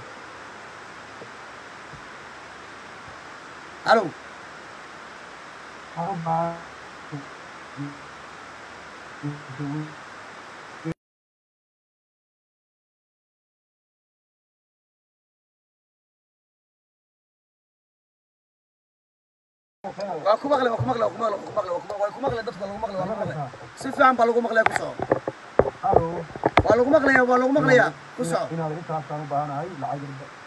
Hello. waa ku maqlay waa ku maqlay waa ku maqlay waa ku maqlay waa ku maqlay dadka lagu maqlay waa ku maqlay si fiican baa lagu maqlay ku soo Hello. waa lagu maqlay waa lagu maqlay ku soo inaad intaas aan u baahanahay lacag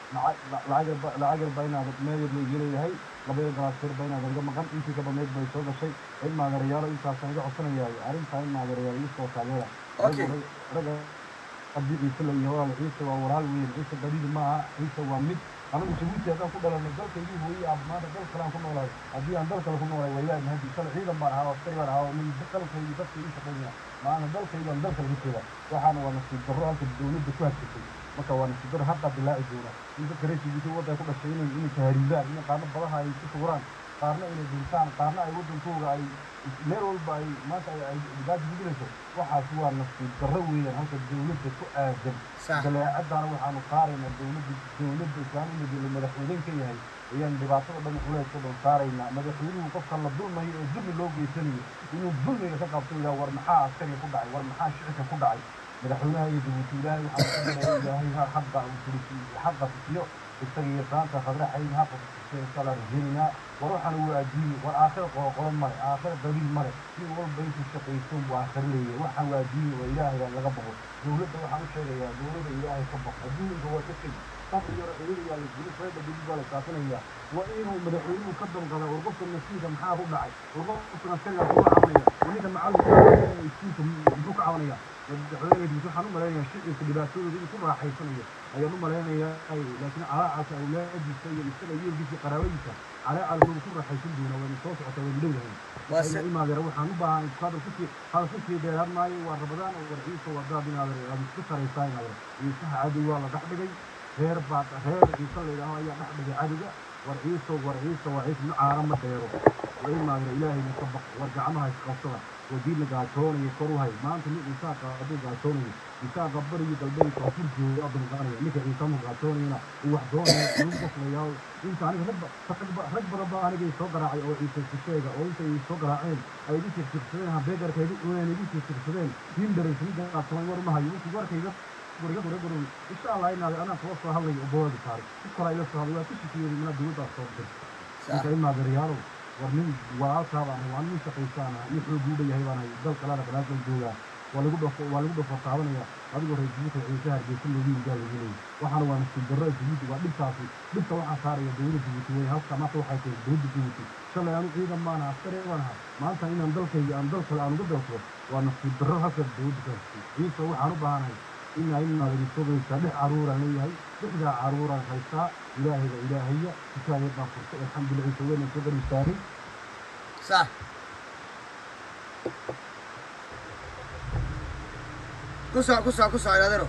lacag lacag baynaad meel la yeelayahay labada galaasir baynaad uga maqan intii ka baneed bay soo gashay in maagarayaalo intaas aan uga codsanayay arrinta in maagarayaalo ii soo taageera okay raga haddii ciise la yahay ciise waa walaal weyn ciise daliil ma aha ciise waa mid anigu Djibouti aan ku dhalanay dalkaygii hooyay maanta dal kale aan ku noolahay haddii aan dal kale ku noolahay wayaa mahadi shalay ciidan baan ahaa askari baan ahaa min dalkaygii dadka ii shaqeynaya maana dalkayga aan dalka lagu jooga waxaana waa nasiib darro halka dowladda ku hadsatay marka waa nasiib darro hadda bilaaci doona in dadka reer Djibouti waddanka ku dhashay inay inay tahriibaan in qaarna badaha ay ku suguraan qaarna inay dhintaan qaarna ay waddankooga ay meel walba ay maanta ay gaad gudinayso waxaas waa nasiib darro weeyaan halka dowladda ku aadan galeecadana waxaanu qaaraynaa dowladda dowladda islaamiga ee madaxweynaha ka yahay ayaan dhibaatada dhan culeys ka dhan saaraynaa madaxweynuhu qofka la dulmayo oo dulmi loo geysanayo inuu dulmiga ka qabto ilaa war maxaa askari ku dhacay war maxaa shicibka ku dhacay madaxweynaha iyo Djibouti ilaahay waxaa ka dhahay ilaahay xaqqa uu fulisiyo xaqqa fiyo isaga iyo saanta khadra xayn xaqqa fiyo sala rajina waruuxan uu aadiin war aakhir qoqol mare aakhir daliil mare si walba intu shaqeysan waa akhriye waxaan waadiin oo ilaahay laga baqo dowladda waxaan u sheegayaa dowladda ilaahay ka baqo adduunka waa dadka qofka yar ciidan la jiro fayda bilba la saafinaya waa inuu madaxweynuhu ka damqada urqofka nasiibka maxaa ku dhacay urqofka nasiibka ku caawinaya ninka macallinka ee iskuulka muxuu ka caawinaya madaxweynuhu waxaan u maleynayaa shicibka dhibaatooyinka inuu ku raaxaysanayo ayaan u maleynayaa ay laakiin calaacasa awlaadiisa iyo isaga wiilkiisa qaraabadiisa calaacal inuu ku raaxaysan doono waa soo socota waa leeyahay waa imaadara waxaan u baahan qadar ku sii qadar ku sii dheeraan maayo waa rabadaan oo warciisa wada binaadar aan isku sareysan iyo sax caadi waa la dhaxdhigay reer baad reer ciise leeyahay ayaa dhaxdhigay caadiga warciisa warciisa waa ciise caara ma dheero waa imaadara ilaahay ma sabaq war gacmaha isqabsada ودين قاعدون يكروا هاي ما أنت مين إنسان قاعدين قاعدون إنسان قبل يقلبين كافر جوا أبن قارئ لك إنسان قاعدون هنا ووحدون يوقف لياو إنسان هذا رب تقرب رب ربا أنا جاي سوق راعي أو إنسان تشيء أو إنسان سوق راعين أي دي تكسرين هم بيجر كيدي وين دي تكسرين يندر يسوي قاعدون ورما هاي يوقف ورا كيدا ورجع ورجع ورجع إن شاء الله إن أنا خلاص هذا يبغى بثاري كل أيوة هذا كل شيء من الدول تصور إنت إما بريالو ورنين وعاصر عن وعن شقيسانا يخرجوا بيه هيوانا يدل كلام كلام الجولا ولا يقول ولا يقول فقاعنا يا هذا هو رجيم الإنسان بيكون يجي قال يجي وحنا وانا في الدرج جديد وعدل صافي بس واحد صار يدور في بيتوي هاو كما تو حياتي دود في بيتي شو لا يعني إذا ما أنا أفكر وانا ما أنت هنا ندل كي ندل كلام ندل كلام وانا في الدرج هكذا دود في بيتي في واحد بهانا إن إن هذا الشغل يسبح عرورا ليه هاي تبدأ عرورا هيسا إلهي إلهية كان يبقى الحمد لله سوينا الشغل الثاني صح كسر كسر كسر يا درو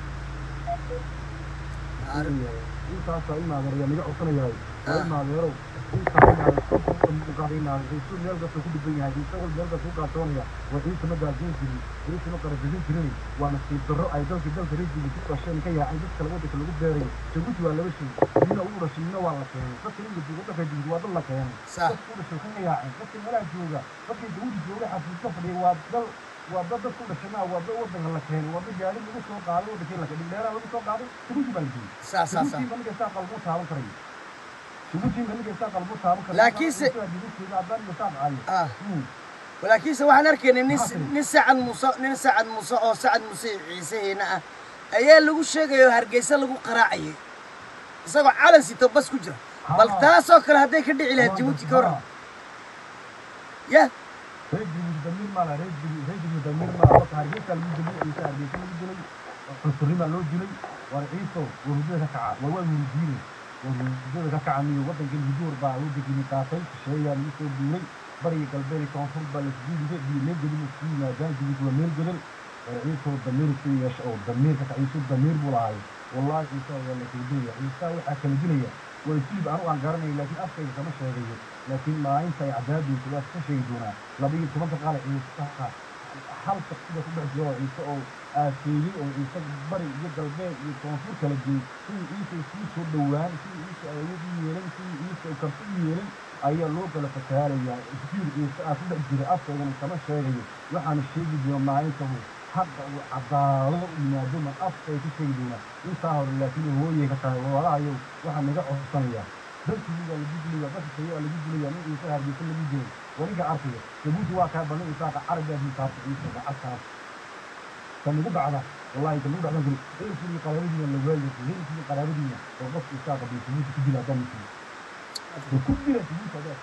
أنت أصلا إما غير يعني أصلا يا إما غيره أنت أصلا مقارنين على الرسول يلقى في كل الدنيا هذه شغل يلقى فوق عطونيا وإنت ما قاعدين فيه إنت ما قاعدين فيه وأنا في الدرة أيضا في الدرة ريجي بتوقع عشان كي عندك كلامك اللي قد داري تقول ولا وش من أول شيء من أول شيء بس اللي بتقول لك هذي جواد الله كيان صح كل شيء كي يعني بس ولا جوجا بس جوجي جوجي حسب السفر وابدل وابدل كل شيء ما وابدل وابدل الله كيان وابدل جالي من السوق قالوا بكير لك اللي لا ولا السوق قالوا تقول بالجي صح صح صح من كسر قلبه صار كريم تقول من كسر قلبه صار كريم لكن س آه ولكن سواء نركن نس نسعد موسى نسعد موسى أو سعد موسى عيسى هنا أيام لقوا شيء هرجيسة لقوا قراعي سواء على ستة بس كجرا بل تاسو كل هذا كده إلى جيبوتي كورا يا رجل مدمر مالا رجل رجل مدمر مالا وقت هرجيسة المدمر عيسى هرجيسة المدمر حصري ما لو جلي ورئيسه ورجله كعاء وهو من الدين ورجله كعاء من وطن جل بدور بقى ودي جل تاسي شيء يعني يسوي دوري بري قلبي كونفور بالس دي دي دي ميل جل مسكين ما جان جل كل ميل جل ورئيسه الضمير في يش أو الضمير كعيسى الضمير بولاي والله عيسى ولا في الدنيا عيسى وحكم الدنيا ويسيب أروح عن قرني لكن أفكر كما شيء لكن ما ينسى عذاب يسوي شيء دونا لبي كمان قال عيسى حال تقصد كل جوا عيسى أو آسيري أو عيسى بري يقل بيت يكونفور كالجي في عيسى في شو دوان في عيسى أيدي يلين في عيسى وكرتي يلين أي لوك لا فتحال يا كثير عيسى أصلا كثير أفضل من كمان شيء وحن الشيء اليوم ما ينسى حق عضالة من دون أفضل في شيء دونا يسهر لكن هو يكتر ولا يو وحن نجح الصنيع بس اللي اللي بيجي لي بس الشيء اللي بيجي لي يعني يسهر بكل اللي بيجي ورجع عرفيه يبود واقع بني يساق عربي من طرف عيسى بعثها كان يقول بعدها والله كان يقول بعدها إيه في قرارنا اللي بالي إيه في قرارنا وقف يساق بيسوي تجي لا دم فيه وكل ده تجي هذا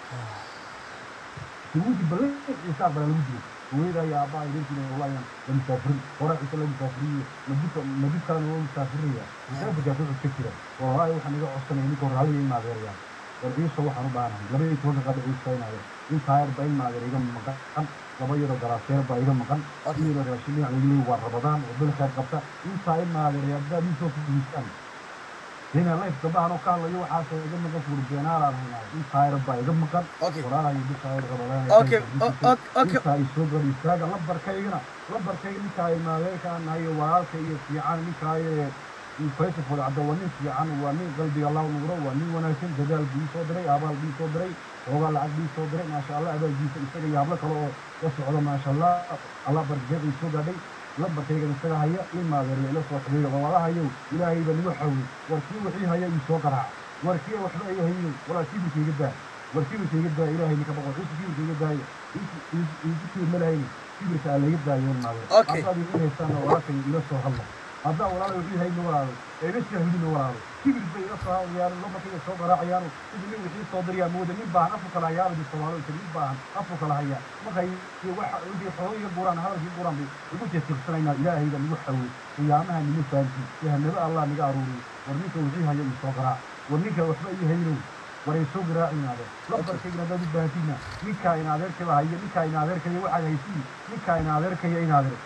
تجي بلد يساق بلا وجود وإذا يا أبا يرجع والله يا مسافر ورا يسلم مسافرية نبيك نبيك كان هو مسافرية ده بجافة كثيرة والله وحنا نجوا أصلا يعني كور هذه ما غير يعني ورئيس هو حربانا لما يتوجه قد عيسى هنا إن صاير بين ما غير يجمع مكان لما يرى دراسير بايجا مكان أكيد الرشيد يعني ورمضان وبين خير قبته إن صاير ما غير يبدأ بيشوف المسكن هنا الله يفتح أنا قال له يو حاسة يجمع كفر الجنال على هنا إن صاير بايجا مكان ولا يبدأ صاير رمضان أوكي أوكي إن صاير سوبر يستاج الله بركينا الله بركينا نكاي ما غير كان هاي وعالك في عن نكاي الفيسبوك ولا عدوانين في عن وانين قلبي الله نوره وانين وناسين جدال بي صدري أبال بي صدري هو العقد بي صدري ما شاء الله أبال بي صدري يابلك الله يسوع ما شاء الله الله بركة يسوع دي لبر كيجا نستجا هيا إما غير لا صوت حبيبه والله هيو إلهي بني وحوي وركي وحي هيا يسوع قرع وركي وحنا هيا هيو ولا شيء بيجي جدا وركي بيجي جدا إلهي نكبر عيش بيجي جدا يجي يجي ملاهي في رسالة جدا يوم ما أوكي هذا يقول إنسان ولكن يسوع الله هذا ولا يجي هاي نورال إيش يهدي نورال كيف يبي يصها ويا لما كي يسوق راعيان ويجي يجي صدري يا مود مين بان أفوك على عيال بالصوالو تجيب بان أفوك على هيا ما هي في واحد يجي حوي القرآن هذا في القرآن بي يقول تيسير سنين إلهي إذا يحوي قيامها من يفانتي فيها النبي الله نجاروري ورنيك وجيه هاي يسوق راع ورنيك وحبي هينو وريسوق راعي هذا لبر كي نبدأ بهاتينا ميكا إن هذا كذا هي ميكا إن هذا كذا واحد هيسي ميكا إن هذا كذا إن هذا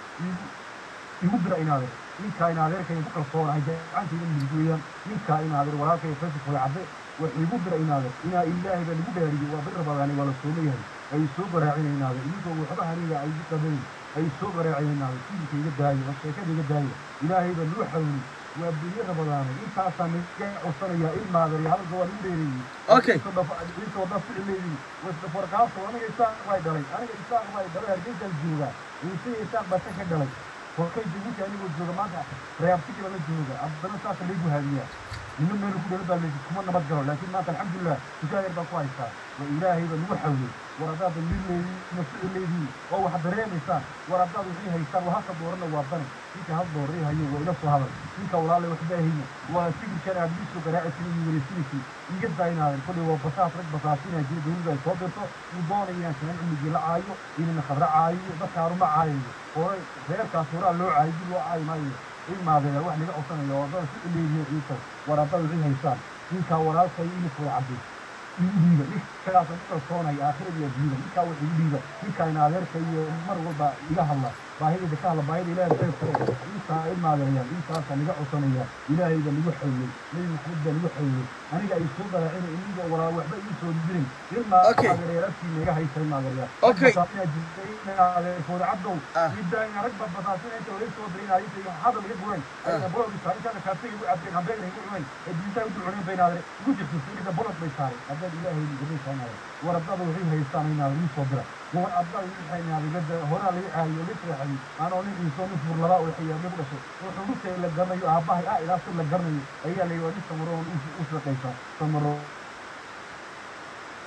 يقدر إن هذا ميكا إن هذا كذا بكرة صور هيدا عندي من الجوية ميكا إن هذا ولا كذا فسق ولا عبد ويقدر إن هذا إن إله إذا يقدر يجي وبر بغاني ولا سوري هاي أي سوق راعي إن هذا يجوا وحبها هني أي كذا أي سوق راعي إن هذا كذي كذا جداي والشيء كذا جداي إله إذا يحول وبدي رمضان إنت أصلا جاء أصلا يا إما هذا هذا هو اللي أوكي إنت وضف اللي والفرقاس وأنا يساق وايد علي أنا يساق وايد علي هرجع الجوجا يصير يساق بس كده علي وكي جبوك يعني والجوجا ما ده ريابتك ولا الجوجا أبدا ساق اللي يجوا هذه من من يقول هذا اللي كمان نبض جرو لكن ما الحمد لله تجاهر بقوايسا وإلهي بنوحوي ورضاد اللي نفس اللي دي هو حضرين إنسان ورضاد فيها إنسان وهكذا دورنا وطني فيك هذا دوري هي ونفس هذا فيك ولا له وحده هي وتيجي كان عبيس وقراءة سنين ورسيلتي يجد داينا كل هو بساط رك بساطين هجي دون ذا صوبته ودون يعني كمان عندي جل عايو إن خضر عايو بس هرم عايو هو غير كاسورة لو عايو لو عايو ما هي إما هذا واحد نجا أصلا يوضع اللي يجي عيسى ورضاد فيها إنسان فيك ولا شيء ينفع عبيس يجيبه ليش كذا تصوني آخر يجيبه ليش كاو يجيبه ليش كاين هذا كي مرة وضع إله الله باهي إذا كان باهي إله بيت إنسا إما هذا يعني إنسا كان يقع صنيا إله إذا يحيي من محمد يحيي أنا جاي يسوق على عين إني ولا واحد يسوق الدين إما هذا يرسي ميجا هي سلم هذا أوكي بساطين جدين هذا يكون عبده يبدأ يركب بساطين أنت وليس ودرين هاي في هذا اللي يقولين أنا بقول بساطين كان كافي وعبدين عبدين يقولين الدين تاوي يقولين بين هذا يقول جبت إذا بقول بيساري هذا إله يجري صنع وربنا وحين هيستان هنا يصبر وربنا وحين هذا جد هنا اللي عاي اللي تحي أنا أقول إنسان يصبر لراء وحيا بيبغى شيء وحدوث إلى الجنة يعباه آه إلى أصل الجنة أي اللي يودي سمرون أسرة كيسا سمرون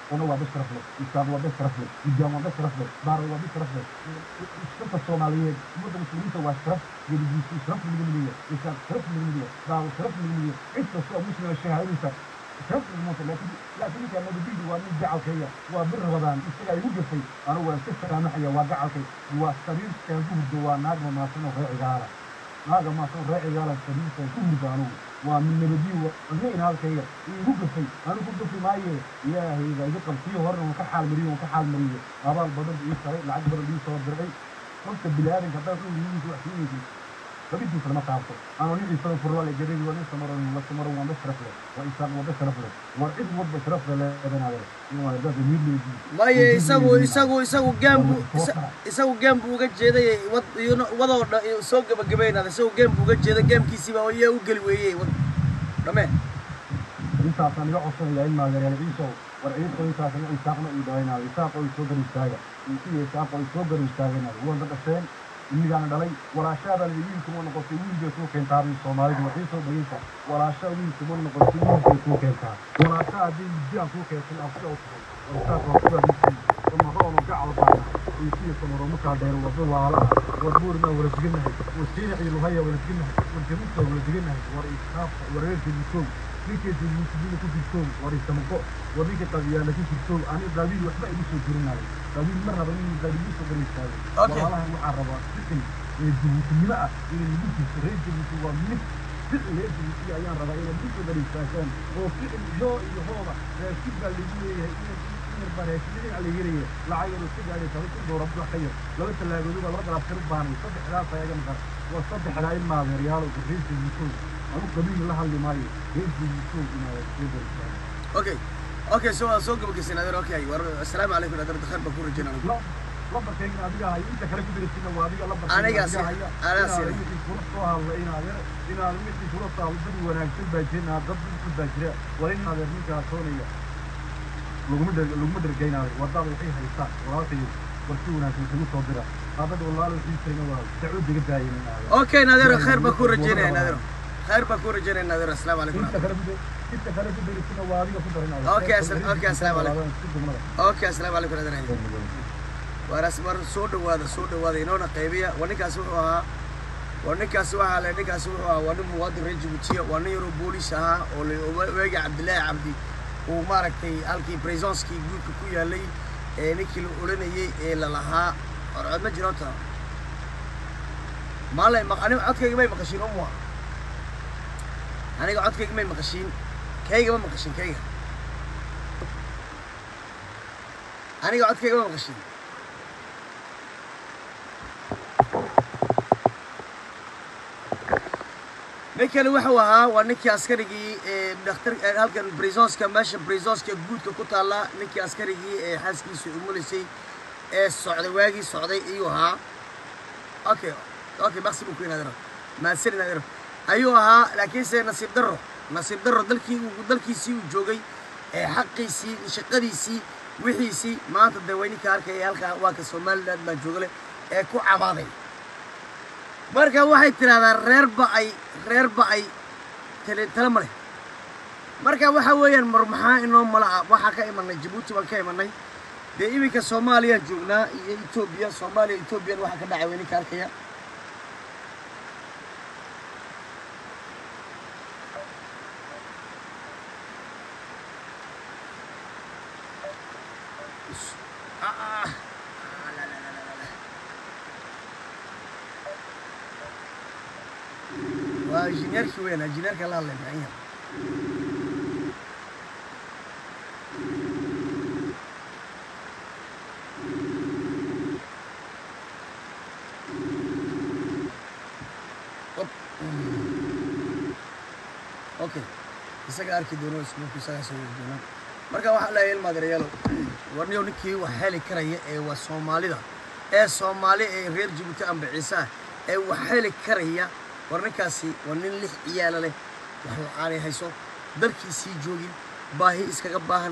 أنا وابس رفله إنسان وابس رفله إنجام وابس رفله بار وابس رفله شرف الصوماليين مدة مسلمين سوا شرف يجي شرف من المدينة إنسان شرف من المدينة بار شرف من المدينة إنت الصوم مسلم الشهر إنسان شرف من الموت لكن لكن كان نبي ومن جعل كيا وبر رمضان إستجا يوجد في أنا وسفر محيا وجعل كي وسبيل كان جهد وناج ما صنع غير عجالة ناج ما صنع غير عجالة سبيل كان جهد قانون ومن نبي وغير هذا كيا يوجد في أنا كنت في معي يا هي إذا يقل فيه هرن وكحال مريء وكحال مريء هذا البدر يسرع العجبر اللي يصور درعي قلت بالله إن كذا كل يوم يسوي حيني فبيجي في المطاف أنا نيجي في الفرول الجديد ونيجي سمر وسمر وبشرف له وإنسان وبشرف له وإذ وبشرف له ابن هذا إنه هذا جميل ما يسوي يسوي يسوي جنب يسوي جنب وجد جدا وض وضع سوق بجبين هذا سوق جنب وجد جدا جنب كيسي ما وياه وقل وياه تمام إنت أصلا يعصر العلم ما قال يعيشه ورعيد قوي ساكن إنساقنا إداينا إنساق قوي سوق الإستاجة إنتي إنساق قوي سوق الإستاجة هو ده الشيء إني أنا دلي ولا شاب اللي يمكن أن نقصي ويجي سوق كنتاري الصومالي وحيسو بينسا ولا شاب يمكن أن نقصي ويجي سوق كنتار ولا شاب يجي سوق كنتار أفضل وإنساق وصول بيسي ثم هو نقع على بعض يصير ثمر مكادر وضل على وربورنا ورزقنا والسيرح يلوهيا ورزقنا والجموسة ورزقنا ورإسحاق ورزق السوق ليكي تجيبين كل السوق وريسمقو وليكي طبيعة لكي السوق أنا دليل وحبا يسوق جرنا عليه دليل مرة بني دليل يسوق جرنا عليه والله معربة لكن الجموس الماء إلى الجموس الرئيس الجموس ومنك فعل يجب في أيام ربا إلى الجموس الرئيس كان وفعل جو اللي هو كيبا اللي يجب البريش اللي على يجري لا عير وسيد عليه صار كل دور ربنا خير لو أنت اللي يقولوا لا رجل أفكر باني صدق لا فيا جماعة وصدق على إما ريال وتدريس الجموس أنا قبيل الله اللي معي يجي يسوق إنه يقدر أوكي أوكي سو سوق بقيس نادر أوكي والسلام عليكم نادر دخل بكور الجنة لا ربك يجي أبيها هاي أنت كلام كبير السنة وأبيها ربك أنا قاسي أنا سير فرصة الله إن هذا إن هذا مثل فرصة البدو وأنا أكتب بجنا ضد البجرة وإن هذا من كاسونية لو مدر لو مدر جينا وضع الحين هيسا وراتي ورسونا في سنة صدرة هذا والله لو في سنة تعود جدا هنا أوكي نادر خير بكور الجنة نادر خير بكور الجنة نادر السلام عليكم أنت كلام أنت كلام كبير السنة وأبيها كبر هنا أوكي أسلام أوكي السلام عليكم أوكي السلام عليكم نادر ورس مر صود وهذا صود وهذا ينون قيبية ونكاس وها ونكاس وها على نكاس وها ونمواد رجبتية ونيرو بوليسها ووجع عبد الله عبدي وماركتي ألكي بريزونسكي جوك كويا لي نكيل أولني إلى لها أراد ما جراتها ما لا ما أنا عاد كي ما يمكشين أمها أنا عاد كي ما يمكشين كي ما يمكشين كي أنا عاد كي ما يمكشين نكال وحوها ونكي عسكري دكتور هالكن بريزونس كماش بريزونس كجود كقطع نكي عسكري حاسكي سؤملسي السعودي واجي السعودي أيوها أوكي أوكي بس ممكن هذا ما سير هذا أيوها لكن سي نصيب درو نصيب درو دلكي ودلكي سي وجوجي حقي سي شقدي سي وحي سي ما تدويني كاركي هالكا واك الصومال ده بجوجله كو عبادي marka waxay tiraahdaa reer bacay reer bacay tele tele male marka waxa weeyaan mar maxaa inoo malaha waxa ka imanay Djibouti baan ka imanay de iminka Soomaaliya joognaa iyo Ethiopia Soomaaliya Ethiopia waxa ka dhacay weyn ka arkaya وإنجنير شوية إنجنير كلا الله معين أوكي isaga arki doono isku isaga soo doono marka waxa la yeelma dareeyalo warniyo ninkii wax heli karaya ee waa Soomaalida ee Soomaali ee reer Djibouti aan biciisa ee wax heli karaya warninkaasi waa nin lix ciyaal leh wax la aanay hayso dalkiisii joogin baahi iskaga baahan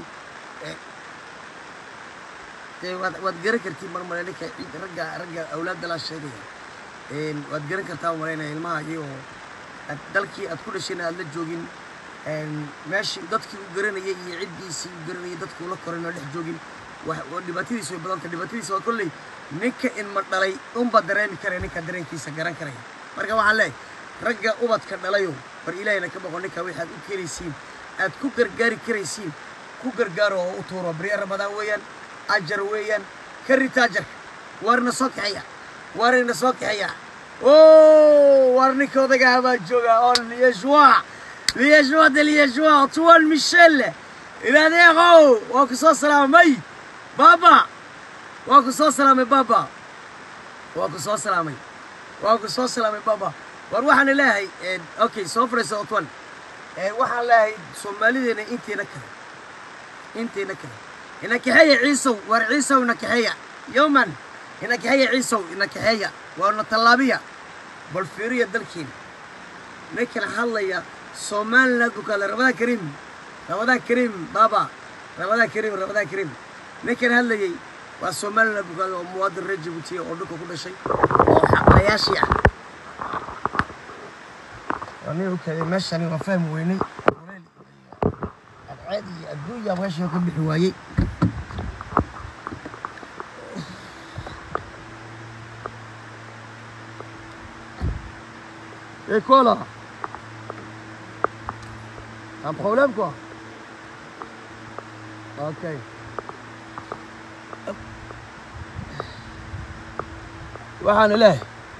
ee wad wad garan kartii marmarinka ragga ragga awlaad la sheegay ee wad garan kartaa wareena ilmaha iyo dalkii aad ku dhasheen aad la joogin ماشي دتك وقرنية يعدي سي وقرنية دتك ولا قرنا لح جوجين ودباتي سوي بدل كدباتي سوي كله نك إن مطلعي أم بدرين كره نك درين كيس جران كره مركب وحلاي رجع أبد كنلايو بريلاي نك بقول نك واحد كريسين أد كوكر جاري كريسين كوكر جارو أطورا بريء رمضان ويان أجر ويان كري تاجر ورنا صك حيا ورنا صك حيا أوه ورني كذا جاهبا جوجا أول يجوا ليجوا ده ليجوا طول ميشيل إلى ده غو وقصص سلامي بابا وقصص سلامي بابا وقصص سلامي وقصص سلامي بابا وروح أنا لاهي أوكي سوفر سوتون وحنا لاهي سومالي ده أنت نكره أنت نكره إنك هي عيسو ورعيسو إنك هي يوما إنك هي عيسو إنك هي وأنا طلابية بالفيرية دلكين نكنا حليا سومال لدوك على رمضان كريم رمضان كريم بابا رمضان كريم رمضان كريم نكنا هلي وسومال لدوك على مواد الرجل بتي أردوك كل شيء وحق ياشيا أنا وكذا ماشي أنا وفاهم ويني عادي الدنيا ماشي يكون بحوايي Et quoi là? Un problème quoi? Ok. waxaan ilaahay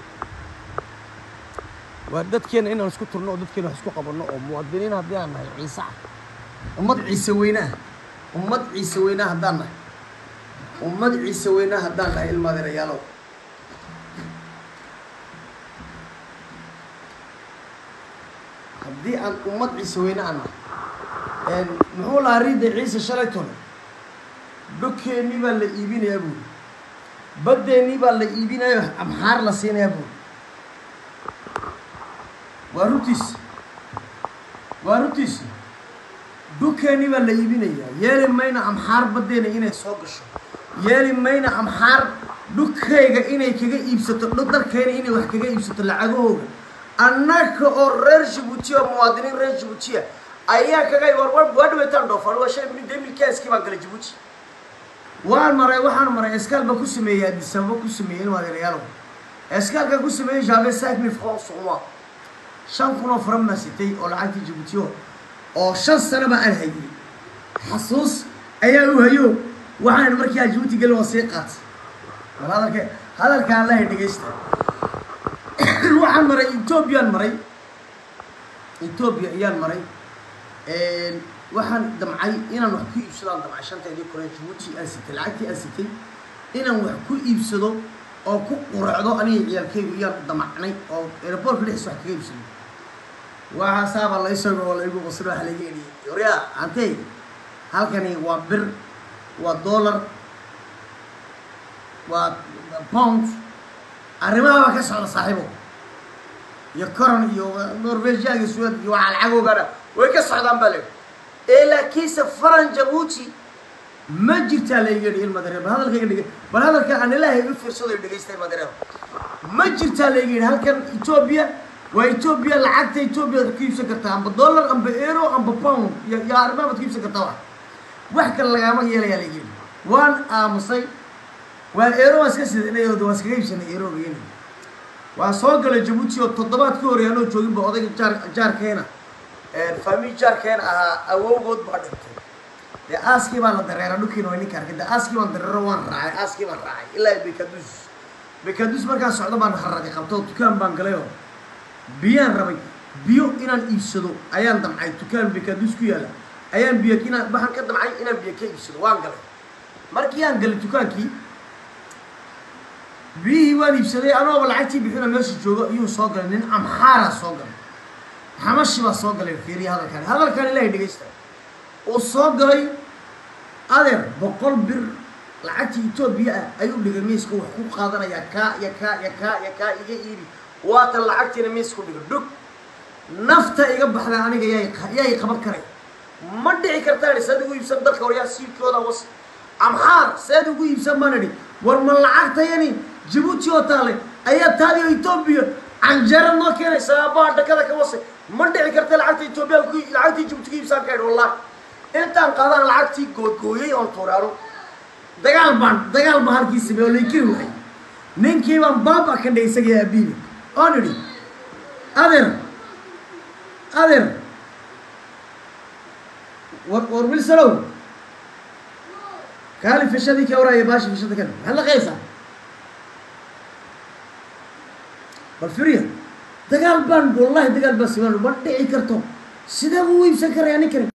waa dadkeena inaan isku turno dadkeena wax isku qabanno oo muwaadiniin haddii aan nahay ciise ummad ciise weynaa ummad ciise weynaa haddaan nahay ummad ciise weynaa haddaan nahay ilmaadeerayaalow haddii aan ummad ciise weynaa aan nahay muxuu lahaa riida ciise shalaytone dhulkeennii baa la iibinayaa buuri baddeenii baa la iibinayo amxaar la siinayaa buuri waa runtiis waa runtiis dhulkeennii baa la iibinayaa yeeli mayna amxaar baddeena inay soo gasho yeeli mayna amxaar dhulkayga inay kaga iibsato dalkeena inay wax kaga iibsato lacagahooga annaga oo reer Djibouti oo muwaadiniin reer Djibouti ayaa kaga war war wadweetaan dhoofan waa shay min demilkeeskii baan galay Djibouti waan maray waxaan maray iskaalba ku sameeyay disaba ku sameeyay wadeerayaal iskaalka ku sameeyay j'avais cinq mille francs sur moi shan kun oo francs ma sitay oo lacagtii Djibouti oo shan sano ba aan hayay xasuus ayaa u hayo waxaan markii Djibouti gal wasiiq qaat hadalka hadalka Allah dhageysta waxaan maray Ethiopia maray Ethiopia ayaan maray ee waxaan damcay inaan wax ku iibsado damcay shanteedii kore Djibouti aan sitay lacagtii aan sitay inaan wax ku iibsado oo ku quracdo aniga ciyalkaygu iyaan damacnay oo airport dhexdiisa wax kaga iibsado waxa saaba la isoo oo la igu qoslo waxa laga yeelay yoriya antay halkani waa bir waa dollar waa pound arrimaha ka socda saaxiibo iyo koron iyo Norwegia iyo Sweden iyo waxa lacagooda way ka socdaan bale إلا كيس فرن جبوتي ما جبت على يجري المدرسة بهذا الكلام بهذا الكلام أنا لا يوفر صدر الدقيقة المدرسة ما جبت على يجري هل كان إثيوبيا وإثيوبيا العادة إثيوبيا كيف سكتها أم بالدولار أم بإيرو أم بباوند يا يا أربعة كيف سكتها واحد كان لقى ما يلا يلا يجري وان أمصي والإيرو أسكت إنه يودو أسكت يشين إيرو يجري وصاق لجبوتي والتطبيقات كوريانو جوين بعضهم جار جار كينا فامي جار كان أوه بود بعدته ده أسكي ما ندرّه رانو كينو إني كارك ده أسكي ما ندرّه وان راعي أسكي ما راعي إلا بيكدوس بيكدوس مركز سعودة بان خرّجي خبطوا تكان بانجليو بيان ربي بيو إنان إيشدو أيام دم عي تكان بيكدوس كيالا أيام بيكينا بحن كدم عي إنان بيكي إيشدو وانجلي مركي أنجلي تكان كي بيه وان إيشدو أنا أول عتي بيحنا ماشي جوا يو صاقل نين أمحارة صاقل حماشي ما صاقل الفيري هذا كان هذا كان اللي يدقيسته وصاقل أدر بقول بر لعتي إثيوبيا أيوب لجميس كو حقوق هذا يا كا يا كا يا كا يا كا يجي يجي واتل لعتي نميس كو بيردك نفط يجيب حدا عني جاي جاي خبر كري ما دعي كرتاري سادو يبسم دك وريا سيل كذا وص أمحار سادو يبسم ما ندي ورمل لعتي يعني جيبوتي وتالي أيام تالي إثيوبيا عنجر نو كينا سابا دكذا كوسي ما دعي كرت العتي توبيا كي العتي جبت كي بسان كيد والله انت ان قادان العتي غو غويي اون تورارو دغال بان دغال بان كي سبي ولي كي وي نينكي بان بابا كان ديسغي ابي اونري ادر ادر ور ور ويلسلو قال في شدي كورا يا باشا في شدي كان هلا قيسا بالفريا دغال بان والله دغال بس ما دعي كرتو سيده مو يمسكر يعني كريم